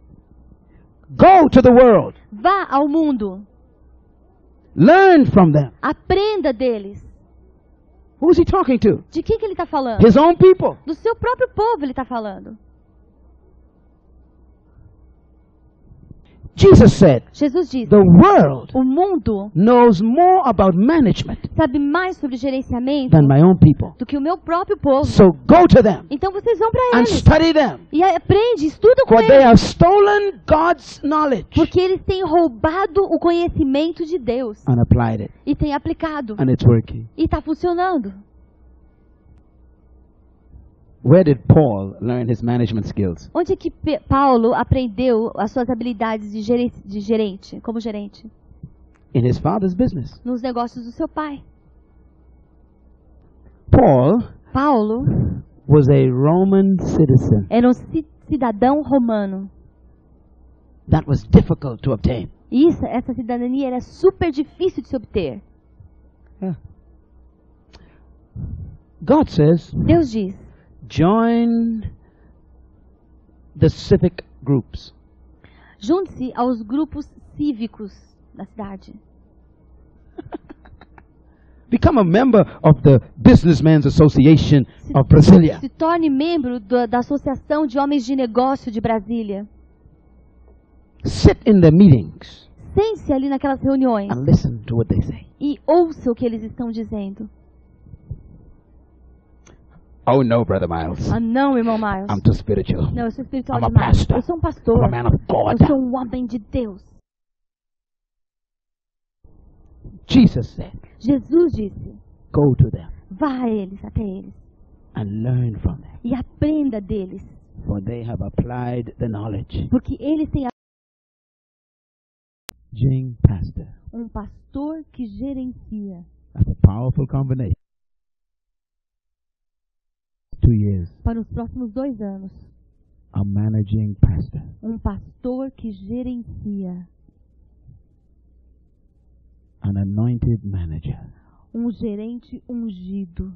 Go to the world. Vá ao mundo. Learn from them. Aprenda deles. Who's he talking to? De quem que ele está falando? His own people. Do seu próprio povo ele está falando. Jesus said, Jesus disse, the world o mundo knows more about management sabe mais sobre gerenciamento than my own people. do que o meu próprio povo. So go to them Então vocês vão para and eles study them. e aprende, estudam com For they eles. have stolen God's knowledge Porque eles têm roubado o conhecimento de Deus and applied it. e têm aplicado. And it's working. E está funcionando. Where did Paul learn his management skills? Onde é que Pe- Paulo aprendeu as suas habilidades de gerente, de gerente, como gerente? In his father's business. Nos negócios do seu pai. Paul Paulo was a Roman citizen. era um ci- cidadão romano. That was difficult to obtain. E isso, essa cidadania era super difícil de se obter. God says, Deus diz, join the civic groups. junte-se aos grupos cívicos da cidade. Become a member of the Businessmen's Association of Brasilia. Se torne membro da, da Associação de Homens de Negócio de Brasília. Sit in the meetings Sente-se ali naquelas reuniões and listen to what they say. e ouça o que eles estão dizendo. Oh no, Brother Miles. Ah, não, irmão Miles. I'm too spiritual. Não, eu sou espiritual I'm a demais. pastor. Eu sou um pastor. I'm a man of God. Eu sou um homem de Deus. Jesus said, Jesus disse, go to them vá a eles, até eles, and learn from them. e aprenda deles. For they have applied the knowledge. Porque eles têm Jing Pastor. um pastor que gerencia. That's a powerful combination. Two years. Para os próximos dois anos. A managing pastor. Um pastor que gerencia. An anointed manager. Um gerente ungido.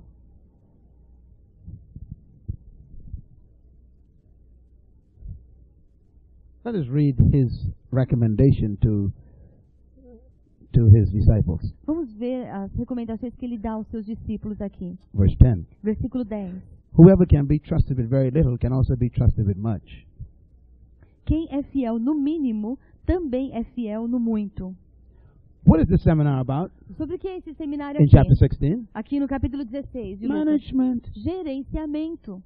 Let us read his recommendation to to his disciples. Vamos ver as recomendações que ele dá aos seus discípulos aqui. Verse ten. Versículo dez. Whoever can be trusted with very little can also be trusted with much. Quem é fiel no mínimo, também é fiel no muito. What is this seminar about? Sobre o que é esse seminário In aqui? chapter sixteen? Aqui no capítulo dezesseis. de Lucas. Management. Gerenciamento.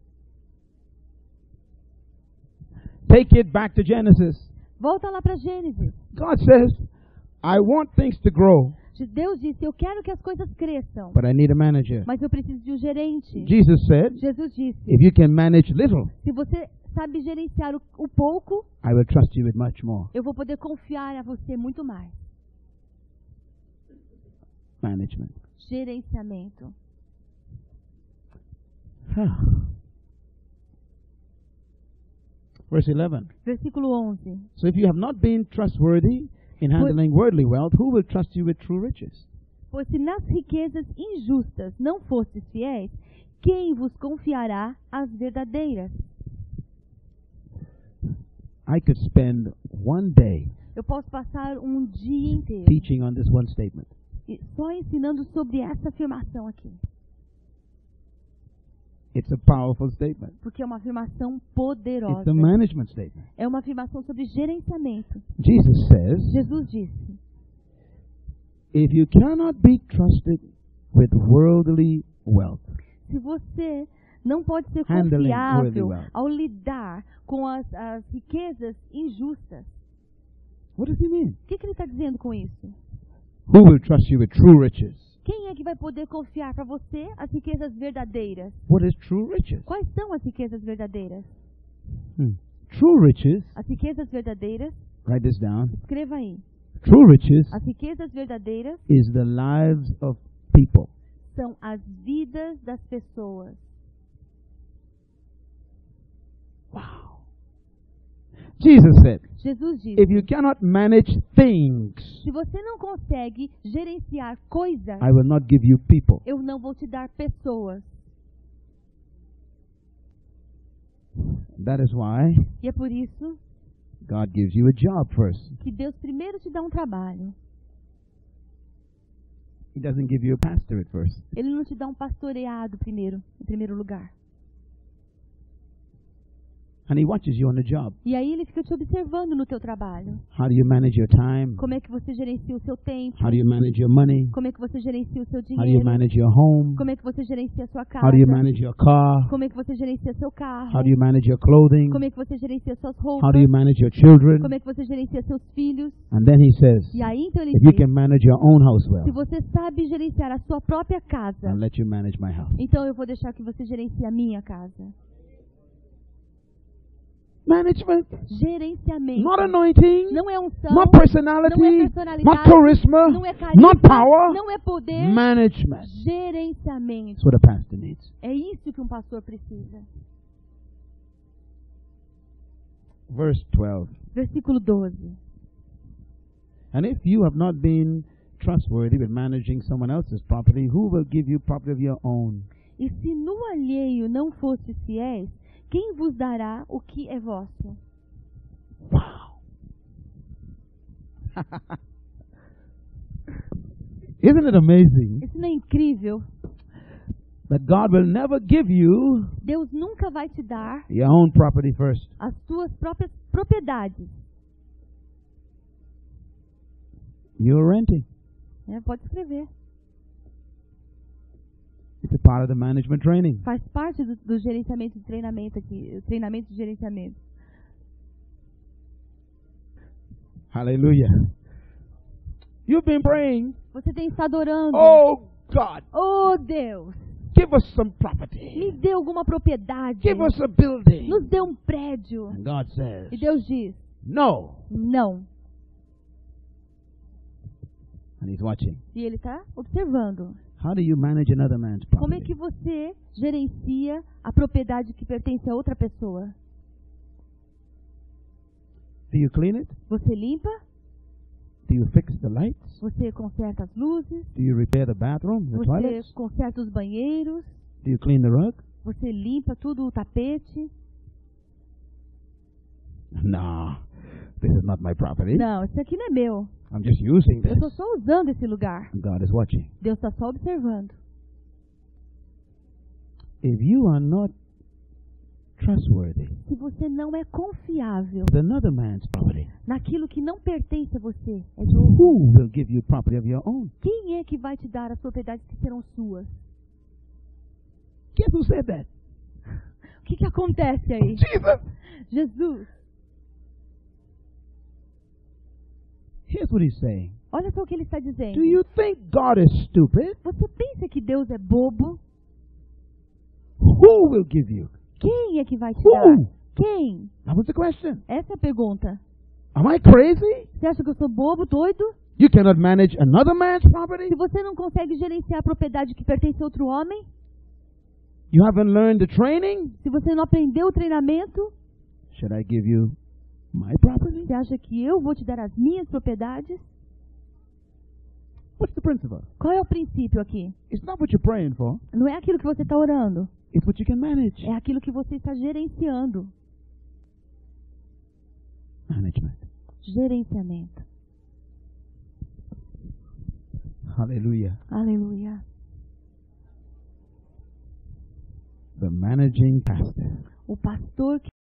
Take it back to Genesis. Volta lá para Gênesis. God says, I want things to grow, Deus disse, eu quero que as coisas cresçam, but I need a manager. mas eu preciso de um gerente. Jesus said, Jesus disse, if you can manage little, se você sabe gerenciar o, o pouco, I will trust you with much more. eu vou poder confiar a você muito mais. Management. Gerenciamento. Verse eleven. Versículo onze. So if you have not been trustworthy in handling worldly wealth, who will trust you with true riches? Pois se nas riquezas injustas não fostes fiéis, quem vos confiará as verdadeiras? I could spend one day Eu posso passar um dia inteiro teaching on this one statement. e- só ensinando sobre essa afirmação aqui. It's a powerful statement. Porque é uma afirmação It's poderosa. a management statement. É uma afirmação sobre gerenciamento. Jesus says, Jesus disse: if you cannot be trusted with worldly wealth, se você não pode ser Handling worldly confiável wealth. ao lidar com as, as riquezas injustas, what does he mean? o que, que ele está dizendo com isso? Who will trust you with true riches? Quem é que vai poder confiar para você as riquezas verdadeiras? What is true riches? Quais são as riquezas verdadeiras? Hmm. True riches, As riquezas verdadeiras, write this down. escreva aí. True riches As riquezas verdadeiras is the lives of people. são as vidas das pessoas. Wow. Jesus said, Jesus disse: if you cannot manage things, se você não consegue gerenciar coisas, I will not give you people. eu não vou te dar pessoas. That is why E é por isso God gives you a job first. que Deus primeiro te dá um trabalho. He doesn't give you a pastorate first. Ele não te dá um pastoreado primeiro, em primeiro lugar. And He watches you on the job. E aí ele fica te observando no teu trabalho. How do you manage your time? Como é que você gerencia o seu tempo? How do you manage your money? Como é que você gerencia o seu How do you dinheiro? manage your home? Como é que você gerencia a sua casa? How do you manage your car? Como é que você gerencia seu carro? How do you manage your clothing? Como é que você gerencia suas How roupas? do you manage your children? Como é que você gerencia seus filhos? And then He says, E aí então ele if you diz: can manage your own house well, se você sabe gerenciar a sua própria casa, I'll let you manage my house. então eu vou deixar que você gerencie a minha casa. Management, Gerenciamento. not anointing, Não é unção, not não é personality, not personalidade, charisma, não é carisma, not power. não é poder. Management. Gerenciamento. That's what a pastor needs. É isso que um pastor precisa. Verse twelve. Versículo doze. And if you have not been trustworthy with managing someone else's property, who will give you property of your own? E se no alheio não fostes fiéis, quem vos dará o que é vosso? Wow. Isn't it amazing Isso não é incrível? that God will never give you Deus nunca vai te dar your own property first? as tuas próprias propriedades. You're renting. É, pode escrever. It's a part of the management training. Faz parte do, do gerenciamento de treinamento aqui. O treinamento de gerenciamento. Hallelujah. You've been praying, Você tem estado orando. oh God, Oh Deus, give us some me property. dê alguma propriedade. Give us a building. Nos dê um prédio. And God says, E Deus diz: no. não. And He's watching. E Ele está observando. How do you manage another man's Como é property? que você gerencia a propriedade que pertence a outra pessoa? Do you clean it? Você limpa? Do you fix the lights? Você conserta as luzes? Do you repair the bathroom, the Você toilets? conserta os banheiros? Do you clean the rug? Você limpa tudo o tapete? No, this is not my property. Não, isso aqui não é meu. I'm just using Eu this. estou só usando esse lugar. God is watching. Deus está só observando. If you are not trustworthy Se você não é confiável with another man's property, naquilo que não pertence a você, é de outro. who will give you property of your own? Quem é que vai te dar as propriedades que serão suas? Guess who said that? O que, que acontece aí? Jesus. Jesus, Here's what He's saying. olha só o que ele está dizendo. Do you think God is stupid? Você pensa que Deus é bobo? Who will give you? Quem é que vai te Who? dar? Quem? That was the question. Essa é a pergunta. Am I crazy? Você acha que eu sou bobo, doido? You cannot manage another man's property? Se você não consegue gerenciar a propriedade que pertence a outro homem, You haven't learned the training? se você não aprendeu o treinamento, Should I give you my property? Você acha que eu vou te dar as minhas propriedades? What's the principle? Qual é o princípio aqui? It's not what you're praying for. Não é aquilo que você está orando. It's what you can manage. É aquilo que você está gerenciando. Management. Gerenciamento. Hallelujah. Aleluia. The managing pastor. O pastor que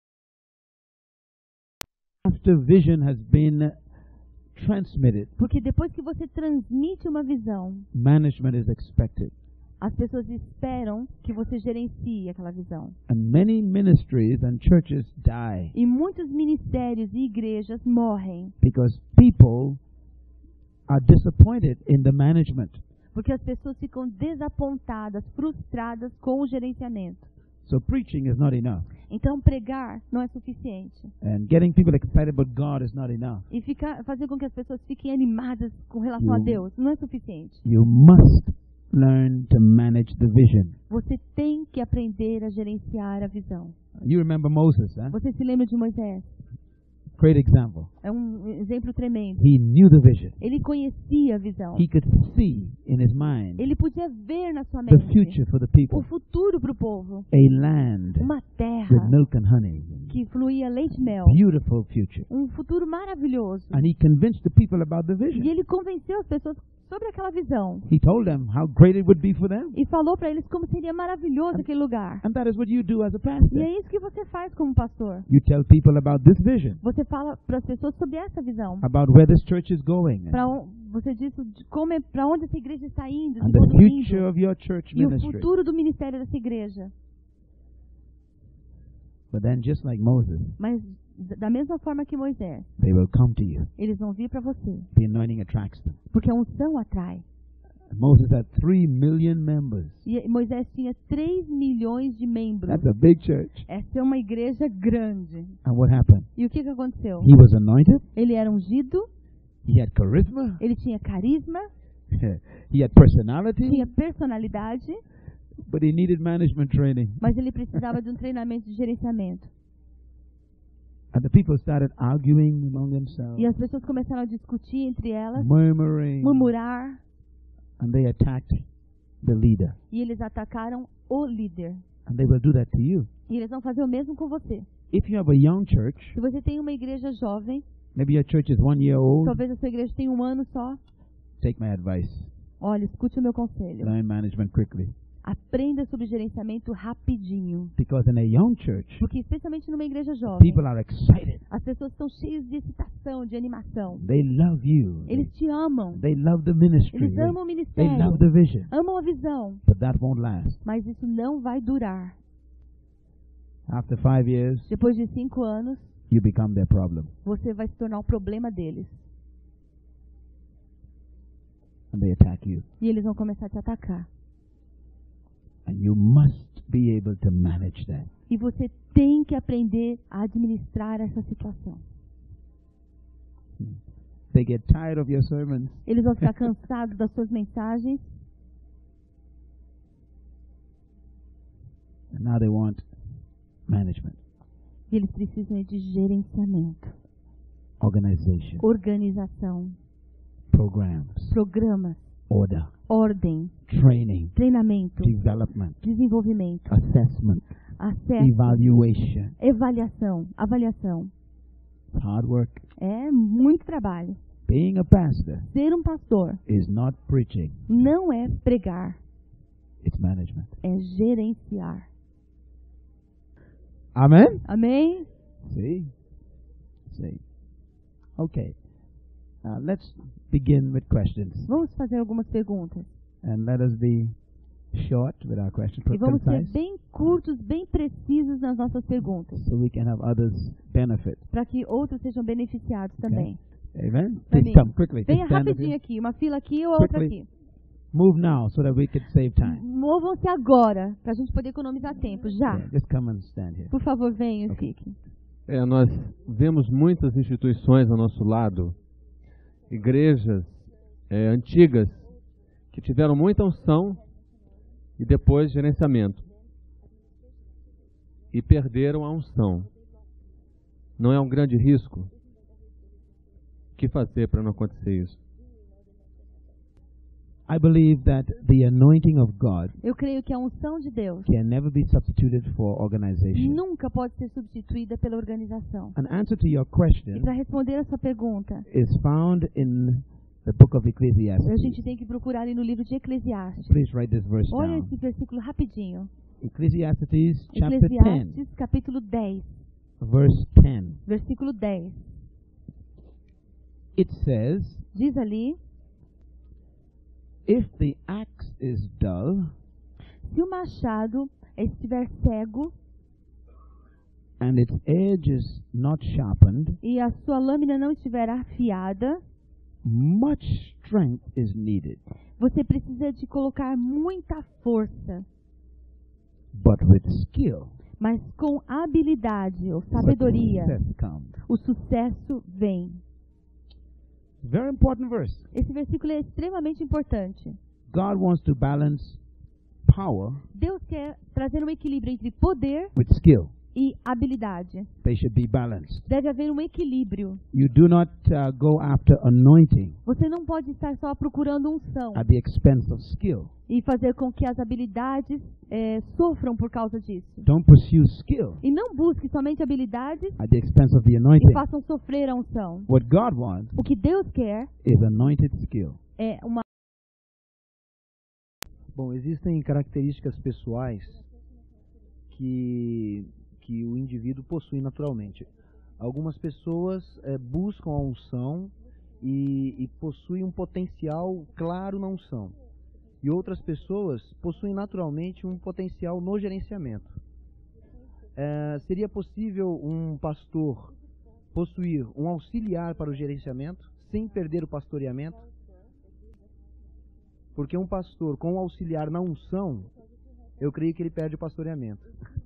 After vision has been transmitted, Porque depois que você transmite uma visão, management is expected. as pessoas esperam que você gerencie aquela visão. And many ministries and churches die E muitos ministérios e igrejas morrem because people are disappointed in the management. porque as pessoas ficam desapontadas, frustradas com o gerenciamento. So preaching is not enough. Então pregar não é suficiente. And getting people excited about God is not enough. E ficar, fazer com que as pessoas fiquem animadas com relação a You- Deus não é suficiente. You must learn to manage the vision. Você tem que aprender a gerenciar a visão. You remember Moses, huh? Você se lembra de Moisés? Great example. É um exemplo tremendo. He knew the vision. Ele conhecia a visão. He could see in his mind Ele podia ver na sua the mente future for the o people. futuro para o povo. A land Uma with terra milk and honey. que fluía leite e mel. Beautiful future. Um futuro maravilhoso. And he convinced the people about the E vision. ele convenceu as pessoas sobre aquela visão. He told them how great it would be for them. E falou para eles como seria maravilhoso aquele lugar. And that is what you do as a E pastor. é isso que você faz como pastor. You tell people about this vision, Você fala para as pessoas sobre essa visão. about where this church is going, Pra, on- você diz para é, onde essa igreja está indo, and se the conduzindo. future of your church E o ministry. futuro do ministério dessa igreja. But then, just like Moses, Mas d- da mesma forma que Moisés, they will come to you. eles vão vir para você. The anointing attracts them. Porque a unção atrai. Moses had three million members. E Moisés tinha três milhões de membros. That's a big church. Essa é uma igreja grande. And what happened? E o que, que aconteceu? He was anointed. Ele era ungido, He had charisma. ele tinha carisma, He had personality. tinha personalidade, But he needed management training. mas ele precisava de um treinamento de gerenciamento. And the people started arguing among themselves, E as pessoas começaram a discutir entre elas, murmuring, murmurar, and they attacked the leader. e eles atacaram o líder. And they will do that to you. E eles vão fazer o mesmo com você. If you have a young church, Se você tem uma igreja jovem, maybe your church is one year old, talvez a sua igreja tenha um ano só, take my advice. olha, escute o meu conselho. Learn management quickly. Aprenda sobre gerenciamento rapidinho. Because in a young church, Porque especialmente numa igreja jovem, people are excited. as pessoas estão cheias de excitação, de animação. They love you. Eles te amam. They love the ministry. Eles They, amam o they ministério. love the vision. Amam a visão. But that won't last. Mas isso não vai durar. After five years, Depois de cinco anos, you become their problem. você vai se tornar o problema deles. And they attack you. E eles vão começar a te atacar. And you must be able to manage that. E você tem que aprender a administrar essa situação. They get tired of your sermons. Eles vão ficar cansados das suas mensagens. And now they want management, E eles precisam de gerenciamento, organization, organização, programs, programas, order, ordem, training, treinamento, development, desenvolvimento, assessment, acesso, evaluation. avaliação, avaliação. It's hard work. É muito trabalho. Being a pastor Ser um pastor is not preaching. não é pregar, It's management. é gerenciar. Amen? Amém? See? See. Okay. Now let's begin with questions. Vamos fazer algumas perguntas. And let us be short with our questions, E vamos ser concise, bem curtos, bem precisos nas nossas perguntas, so we can have others benefit. para que outros sejam beneficiados também. Amen? Amém. Please come quickly. Venha Just stand up rapidinho here. aqui, uma fila aqui ou outra Quickly. aqui. Move now so that we can save time. Movam-se agora, para a gente poder economizar tempo. Já. Yeah, just come and stand here. Por favor, venham e fiquem. É, nós vemos muitas instituições ao nosso lado, igrejas é, antigas, que tiveram muita unção e depois gerenciamento. E perderam a unção. Não é um grande risco? O que fazer para não acontecer isso? I believe that the anointing of God Eu creio que a unção de Deus can never be substituted for organization. nunca pode ser substituída pela organização. An answer to your E question para responder a sua pergunta, is found in the book of a Ecclesiastes. gente tem que procurar ali no livro de Eclesiastes. Please write this verse Olha down. esse versículo rapidinho. Ecclesiastes chapter ten, Eclesiastes capítulo dez, verse ten. versículo dez. It says, Diz ali: if the axe is dull se o machado estiver cego and its edge is not sharpened, e a sua lâmina não estiver afiada, much strength is needed. você precisa de colocar muita força, But with skill, mas com habilidade ou sabedoria, success comes. o sucesso vem. Very important verse. Esse versículo é extremamente importante. God wants to balance power Deus quer trazer um equilíbrio entre poder with skill. e habilidade. They should be balanced. Deve haver um equilíbrio. You do not uh, go after anointing Você não pode estar só procurando unção at the expense of skill. e fazer com que as habilidades eh, sofram por causa disso. Don't pursue skill E não busque somente habilidades at the expense of the e anointing. façam sofrer a unção. What God wants O que Deus quer is anointed skill. é uma Bom, existem características pessoais que, que o indivíduo possui naturalmente. Algumas pessoas eh, buscam a unção e, e possuem um potencial claro na unção. E outras pessoas possuem naturalmente um potencial no gerenciamento. Eh, seria possível um pastor possuir um auxiliar para o gerenciamento sem perder o pastoreamento? Porque um pastor com um auxiliar na unção, eu creio que ele perde o pastoreamento.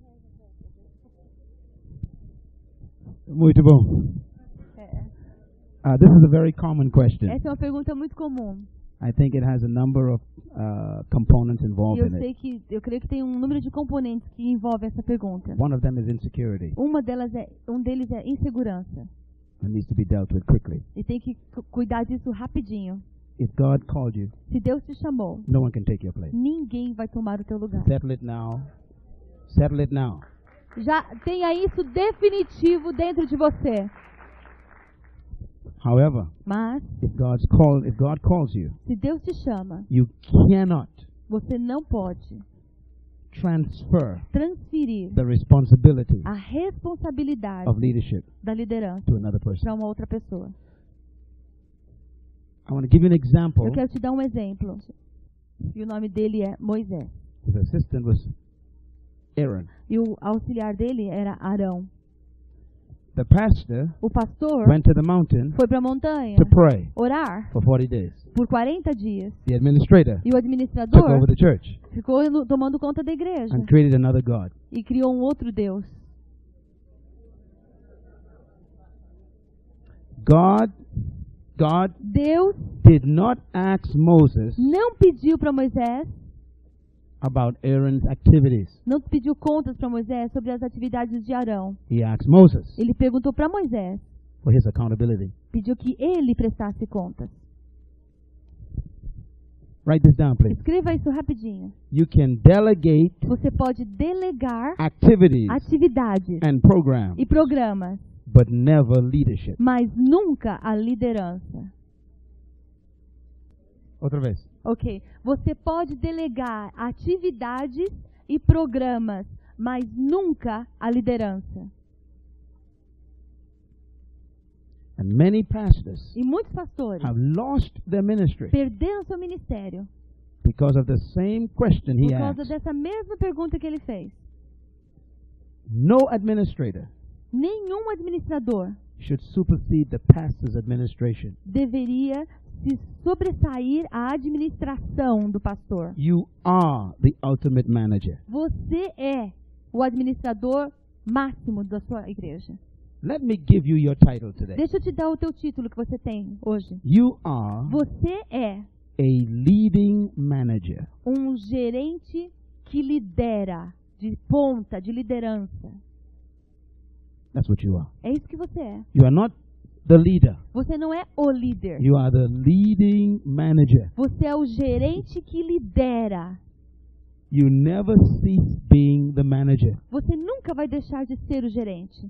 Muito bom. Uh, this is a very common question. essa é uma pergunta muito comum. I think it has a number of uh, components E involved eu in it. sei que eu creio que tem um número de componentes que envolve essa pergunta. One of them is insecurity. Uma delas é um deles é insegurança. It needs to be dealt with quickly. E tem que cu- cuidar disso rapidinho. If God called you, Se Deus te chamou, no one can take your place. ninguém vai tomar o teu lugar. Settle it now. Settle it now. Já tenha isso definitivo dentro de você. However, Mas if God's call, if God calls you, se Deus te chama, you cannot você não pode transfer transferir the responsibility a responsabilidade of leadership da liderança to another person. para uma outra pessoa. I want to give you an example. Eu quero te dar um exemplo. E o nome dele é Moisés. His assistant was Aaron. E o auxiliar dele era Arão. The pastor O pastor went to the mountain foi para a montanha to pray orar for forty days. por quarenta dias. The administrator E o took administrador over the church ficou no- tomando conta da igreja and created another God. e criou um outro Deus. God, God Deus did not ask Moses não pediu para Moisés, about Aaron's activities. não pediu contas para Moisés sobre as atividades de Arão. He asked Moses Ele perguntou para Moisés, for his accountability. pediu que ele prestasse contas. Write this down, please. Escreva isso rapidinho. You can delegate Você pode delegar activities atividades and programs, e programas, but never leadership. mas nunca a liderança. Outra vez. Ok. Você pode delegar atividades e programas, mas nunca a liderança. And many pastors E muitos pastores have lost their ministry perderam seu ministério because of the same question por he causa asked. dessa mesma pergunta que ele fez. No administrator Nenhum administrador should supersede the pastor's administration. deveria se sobressair à administração do pastor. You are the ultimate manager. Você é o administrador máximo da sua igreja. Let me give you your title today. Deixa eu te dar o teu título que você tem hoje. You are Você é a leading manager. um gerente que lidera, de ponta, de liderança. That's what you are. É isso que você é. You are not the leader. Você não é o líder. You are the leading manager. Você é o gerente que lidera. You never cease being the manager. Você nunca vai deixar de ser o gerente.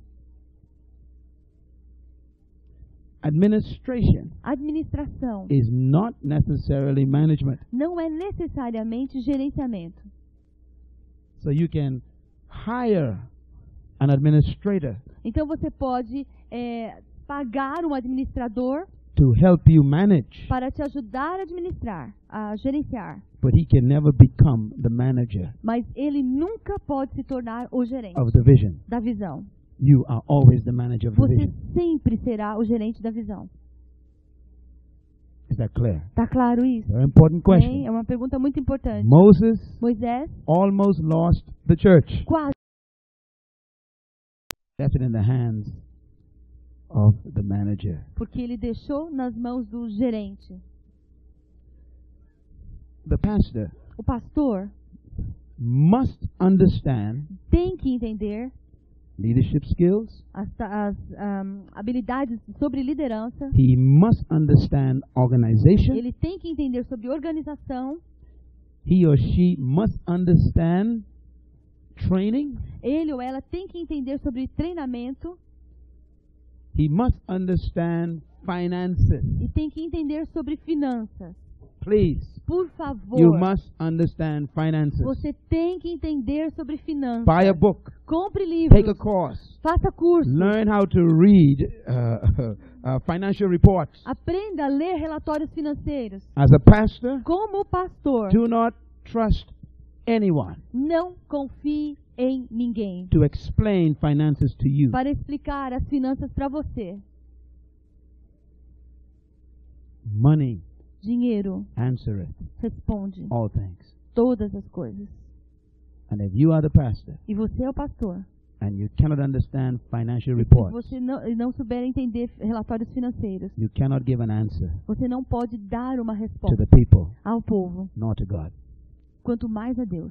Administration Administração is not necessarily management. não é necessariamente gerenciamento. So you can hire an administrator Então você pode é, pagar um administrador to help you manage, para te ajudar a administrar, a gerenciar. but he can never become the manager Mas ele nunca pode se tornar o gerente of the vision. da visão. You are always the manager of the Você vision. sempre será o gerente da visão. Is that clear? Tá claro isso? Very important Bem, question. é uma pergunta muito importante. Moses Moisés almost lost the church. quase Left it in the hands of the manager. porque ele deixou nas mãos do gerente. The pastor O pastor must understand tem que entender leadership skills. as, as ahm, habilidades sobre liderança. He must understand organization. Ele tem que entender sobre organização. He or she must understand training. Ele ou ela tem que entender sobre treinamento He must understand finances. e tem que entender sobre finanças. Please, Por favor, you must understand finances. você tem que entender sobre finanças. Buy a book. Compre Take a livros. course. Faça curso. Learn how to read uh, uh, financial reports. Aprenda a ler relatórios financeiros. As a pastor, Como pastor, do not trust anyone não confie em ninguém to explain finances to you. para explicar as finanças para você. Money Dinheiro answereth responde all things. todas as coisas. And if you are the pastor E você é o pastor. and you cannot understand financial Se reports, você não, não souber entender relatórios financeiros, you cannot give an answer você não pode dar uma to resposta the people, ao povo, nor to God. quanto mais a Deus.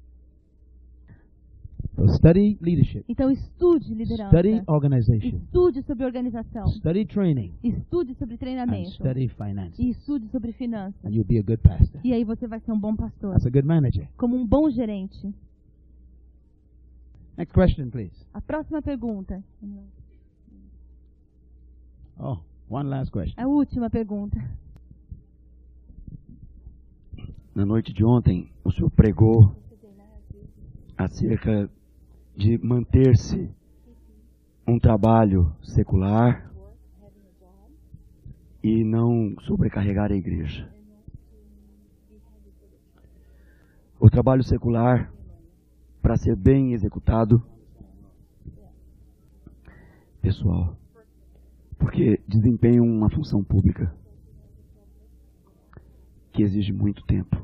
So study leadership, Então estude liderança, study organization, estude sobre organização, study training, estude sobre and treinamento study finance. e estude sobre finanças. And you'll be a good pastor. E aí você vai ser um bom pastor, That's a good manager. como um bom gerente. Next question, please. A próxima pergunta, Oh, one last question. a última pergunta. Na noite de ontem, o senhor pregou acerca de manter-se um trabalho secular e não sobrecarregar a igreja. O trabalho secular, para ser bem executado, pessoal, porque desempenha uma função pública que exige muito tempo.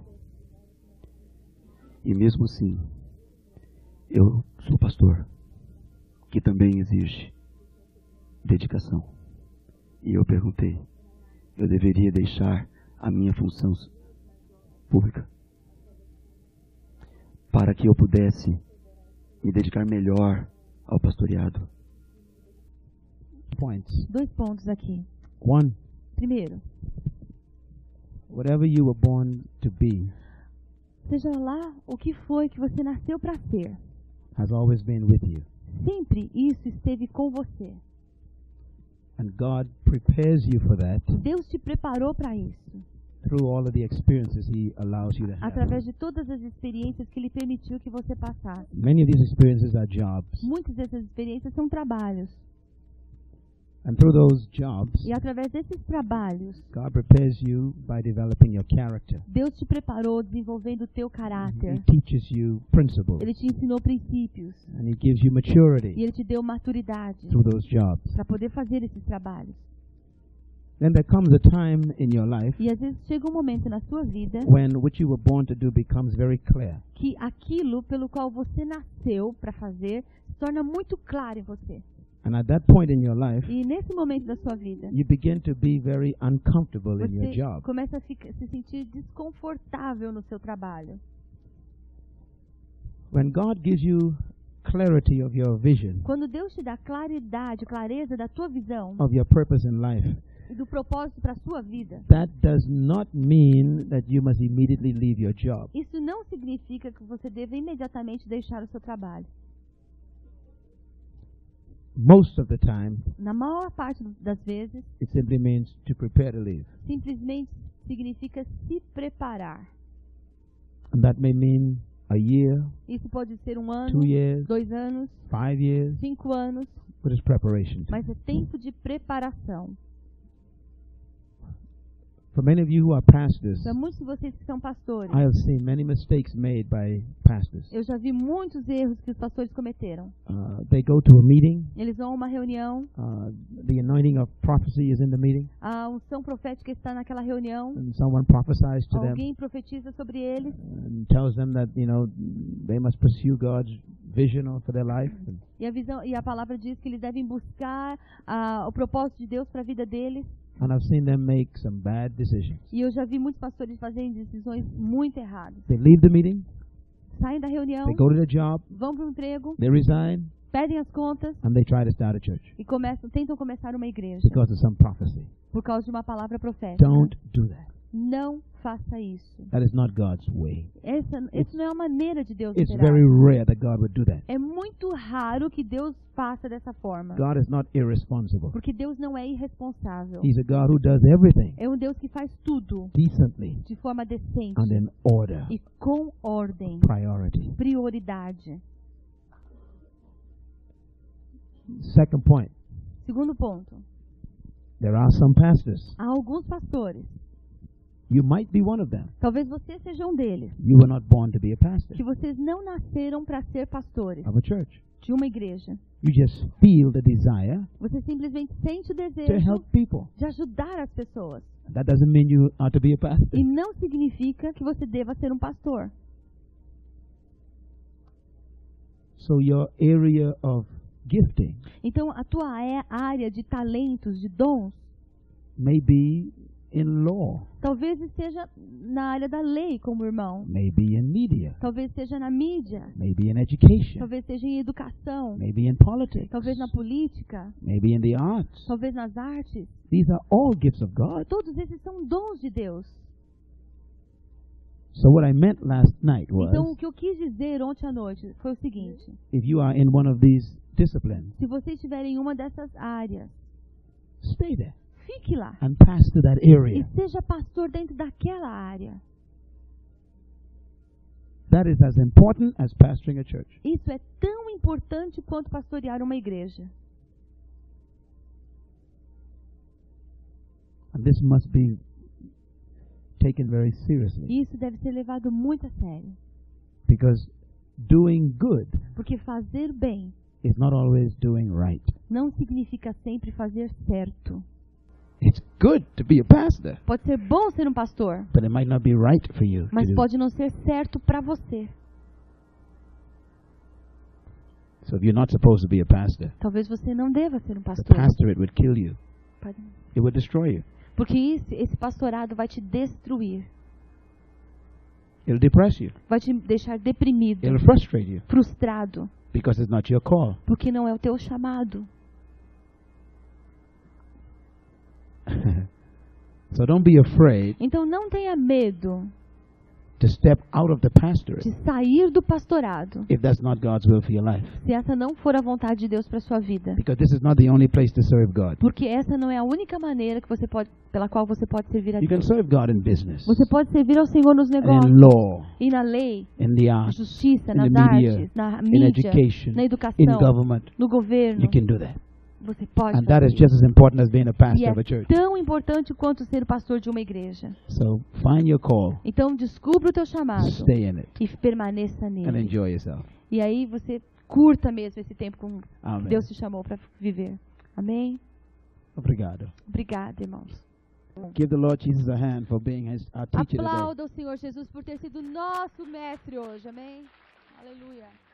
E mesmo assim, eu sou pastor, que também exige dedicação. E eu perguntei, eu deveria deixar a minha função pública para que eu pudesse me dedicar melhor ao pastoreado. Points. Dois pontos aqui. One, Primeiro, whatever you were born to be seja lá o que foi que você nasceu para ser. has always been with you. Sempre isso esteve com você. And God prepares you for that Deus te preparou para isso, through all of the experiences He allows you to have. através de todas as experiências que Ele permitiu que você passasse. Many of these experiences are jobs. Muitas dessas experiências são trabalhos. And through those jobs, E através desses trabalhos, God prepares you by developing your character. Deus te preparou desenvolvendo o teu He caráter. teaches you principles. Ele te ensinou princípios. And He gives you E maturity Ele te deu maturidade through those jobs. para poder fazer esses trabalhos. Then there comes a time in your life E às vezes chega um momento na sua vida when what you were born to do becomes very clear. que aquilo pelo qual você nasceu para fazer se torna muito claro em você. And at that point in your life, E nesse momento da sua vida, you begin to be very uncomfortable in your você job. começa a ficar, se sentir desconfortável no seu trabalho. When God gives you clarity of your vision, Quando Deus te dá claridade, clareza da tua visão of your purpose in life, e do propósito para a sua vida, that does not mean that you must immediately leave your job. isso não significa que você deva imediatamente deixar o seu trabalho. Most of the time, Na maior parte das vezes, it simply means to prepare to leave. simplesmente significa se preparar. And that may mean a year, Isso pode ser um ano, two years, dois anos, five years, cinco anos, but it's preparation. mas é tempo de preparação. For many of you who are pastors, Para muitos de vocês que são pastores, I have seen many mistakes made by pastors. eu já vi muitos erros que os pastores cometeram. Uh, they go to a meeting, Eles vão a uma reunião, uh, the anointing of prophecy is in the meeting, a unção profética está naquela reunião, and someone prophesies to them alguém profetiza sobre eles and tells them that, you know, they must pursue God's vision for their life. And, e a visão e a palavra diz que eles devem buscar ah, o propósito de Deus para a vida deles. and I've seen them make some bad decisions. E eu já vi muitos pastores fazerem decisões muito erradas. They leave the meeting, Saem da reunião, they go to their job, vão para o emprego, they resign, pedem as contas and they try to start a church e começam, tentam começar uma igreja because of some prophecy. por causa de uma palavra profética. Don't do that. Não faça isso. That is not God's way. Essa, essa não é a maneira de Deus It's operar. very rare that God would do that. É muito raro que Deus faça dessa forma. God is not irresponsible. Porque Deus não é irresponsável. He's a God who does everything É um Deus que faz tudo decently de forma decente and in order, e com ordem, priority. prioridade. Second point, Segundo ponto. there are some pastors. Há alguns pastores, You might be one of them. talvez você seja um deles, You were not born to be a pastor que vocês não nasceram para ser pastores of a church. de uma igreja. You just feel the desire Você simplesmente sente o to desejo help people. de ajudar as pessoas. That doesn't mean you are to be a pastor. E não significa que você deva ser um pastor. So your area of gifting Então, a tua é- área de talentos, de dons, may be in law, talvez esteja na área da lei, como irmão. maybe in media, Talvez esteja na mídia. maybe in education, Talvez seja em educação. maybe in politics, Talvez na política. maybe in the arts. Talvez nas artes. These are all gifts of God. Todos esses são dons de Deus. So what I meant last night Então, o was, que eu quis dizer ontem à noite foi o seguinte. if you are in one of these disciplines, Se você estiver em uma dessas áreas, stay there fique lá. and pastor that E area. seja pastor dentro daquela área. That is as important as pastoring a church. Isso é tão importante quanto pastorear uma igreja. And this must be taken very seriously, E isso deve ser levado muito a sério. because doing good Porque fazer bem is not always doing right. não significa sempre fazer certo. It's good to be a pastor, Pode ser bom ser um pastor, but it might not be right for you to mas do. pode não ser certo para você. So if you're not supposed to be a pastor, Talvez você não deva ser um the pastor. pastorate would kill you. Pardon. It would destroy you. Porque esse, esse pastorado vai te destruir. It'll depress you. Vai te deixar deprimido, It'll frustrate you frustrado. because it's not your call. Porque não é o teu chamado. So don't be afraid Então não tenha medo to step out of the pastorate de sair do pastorado, if that's not God's will for your life. se essa não for a vontade de Deus para sua vida. Because this is not the only place to serve God. Porque essa não é a única maneira que você pode, pela qual você pode servir a You can Deus. serve God in business, Você pode servir ao Senhor nos and in negócios, law, e na lei, in the na arts, justiça, in nas the media, artes, na in mídia, education, na in educação, government. no governo. You can do that. Você pode And that fazer is just as important as being a isso. E pastor é of a church. tão importante quanto ser o pastor de uma igreja. So find your call, Então descubra o teu chamado stay in it, e permaneça and nele. enjoy yourself. E aí você curta mesmo esse tempo com que Amen. Deus te chamou para viver. Amém? Obrigado. Obrigada, irmãos. Give the Lord Jesus a hand for being his, our teacher today. Aplauda o Senhor Jesus por ter sido nosso mestre hoje. Amém? Aleluia.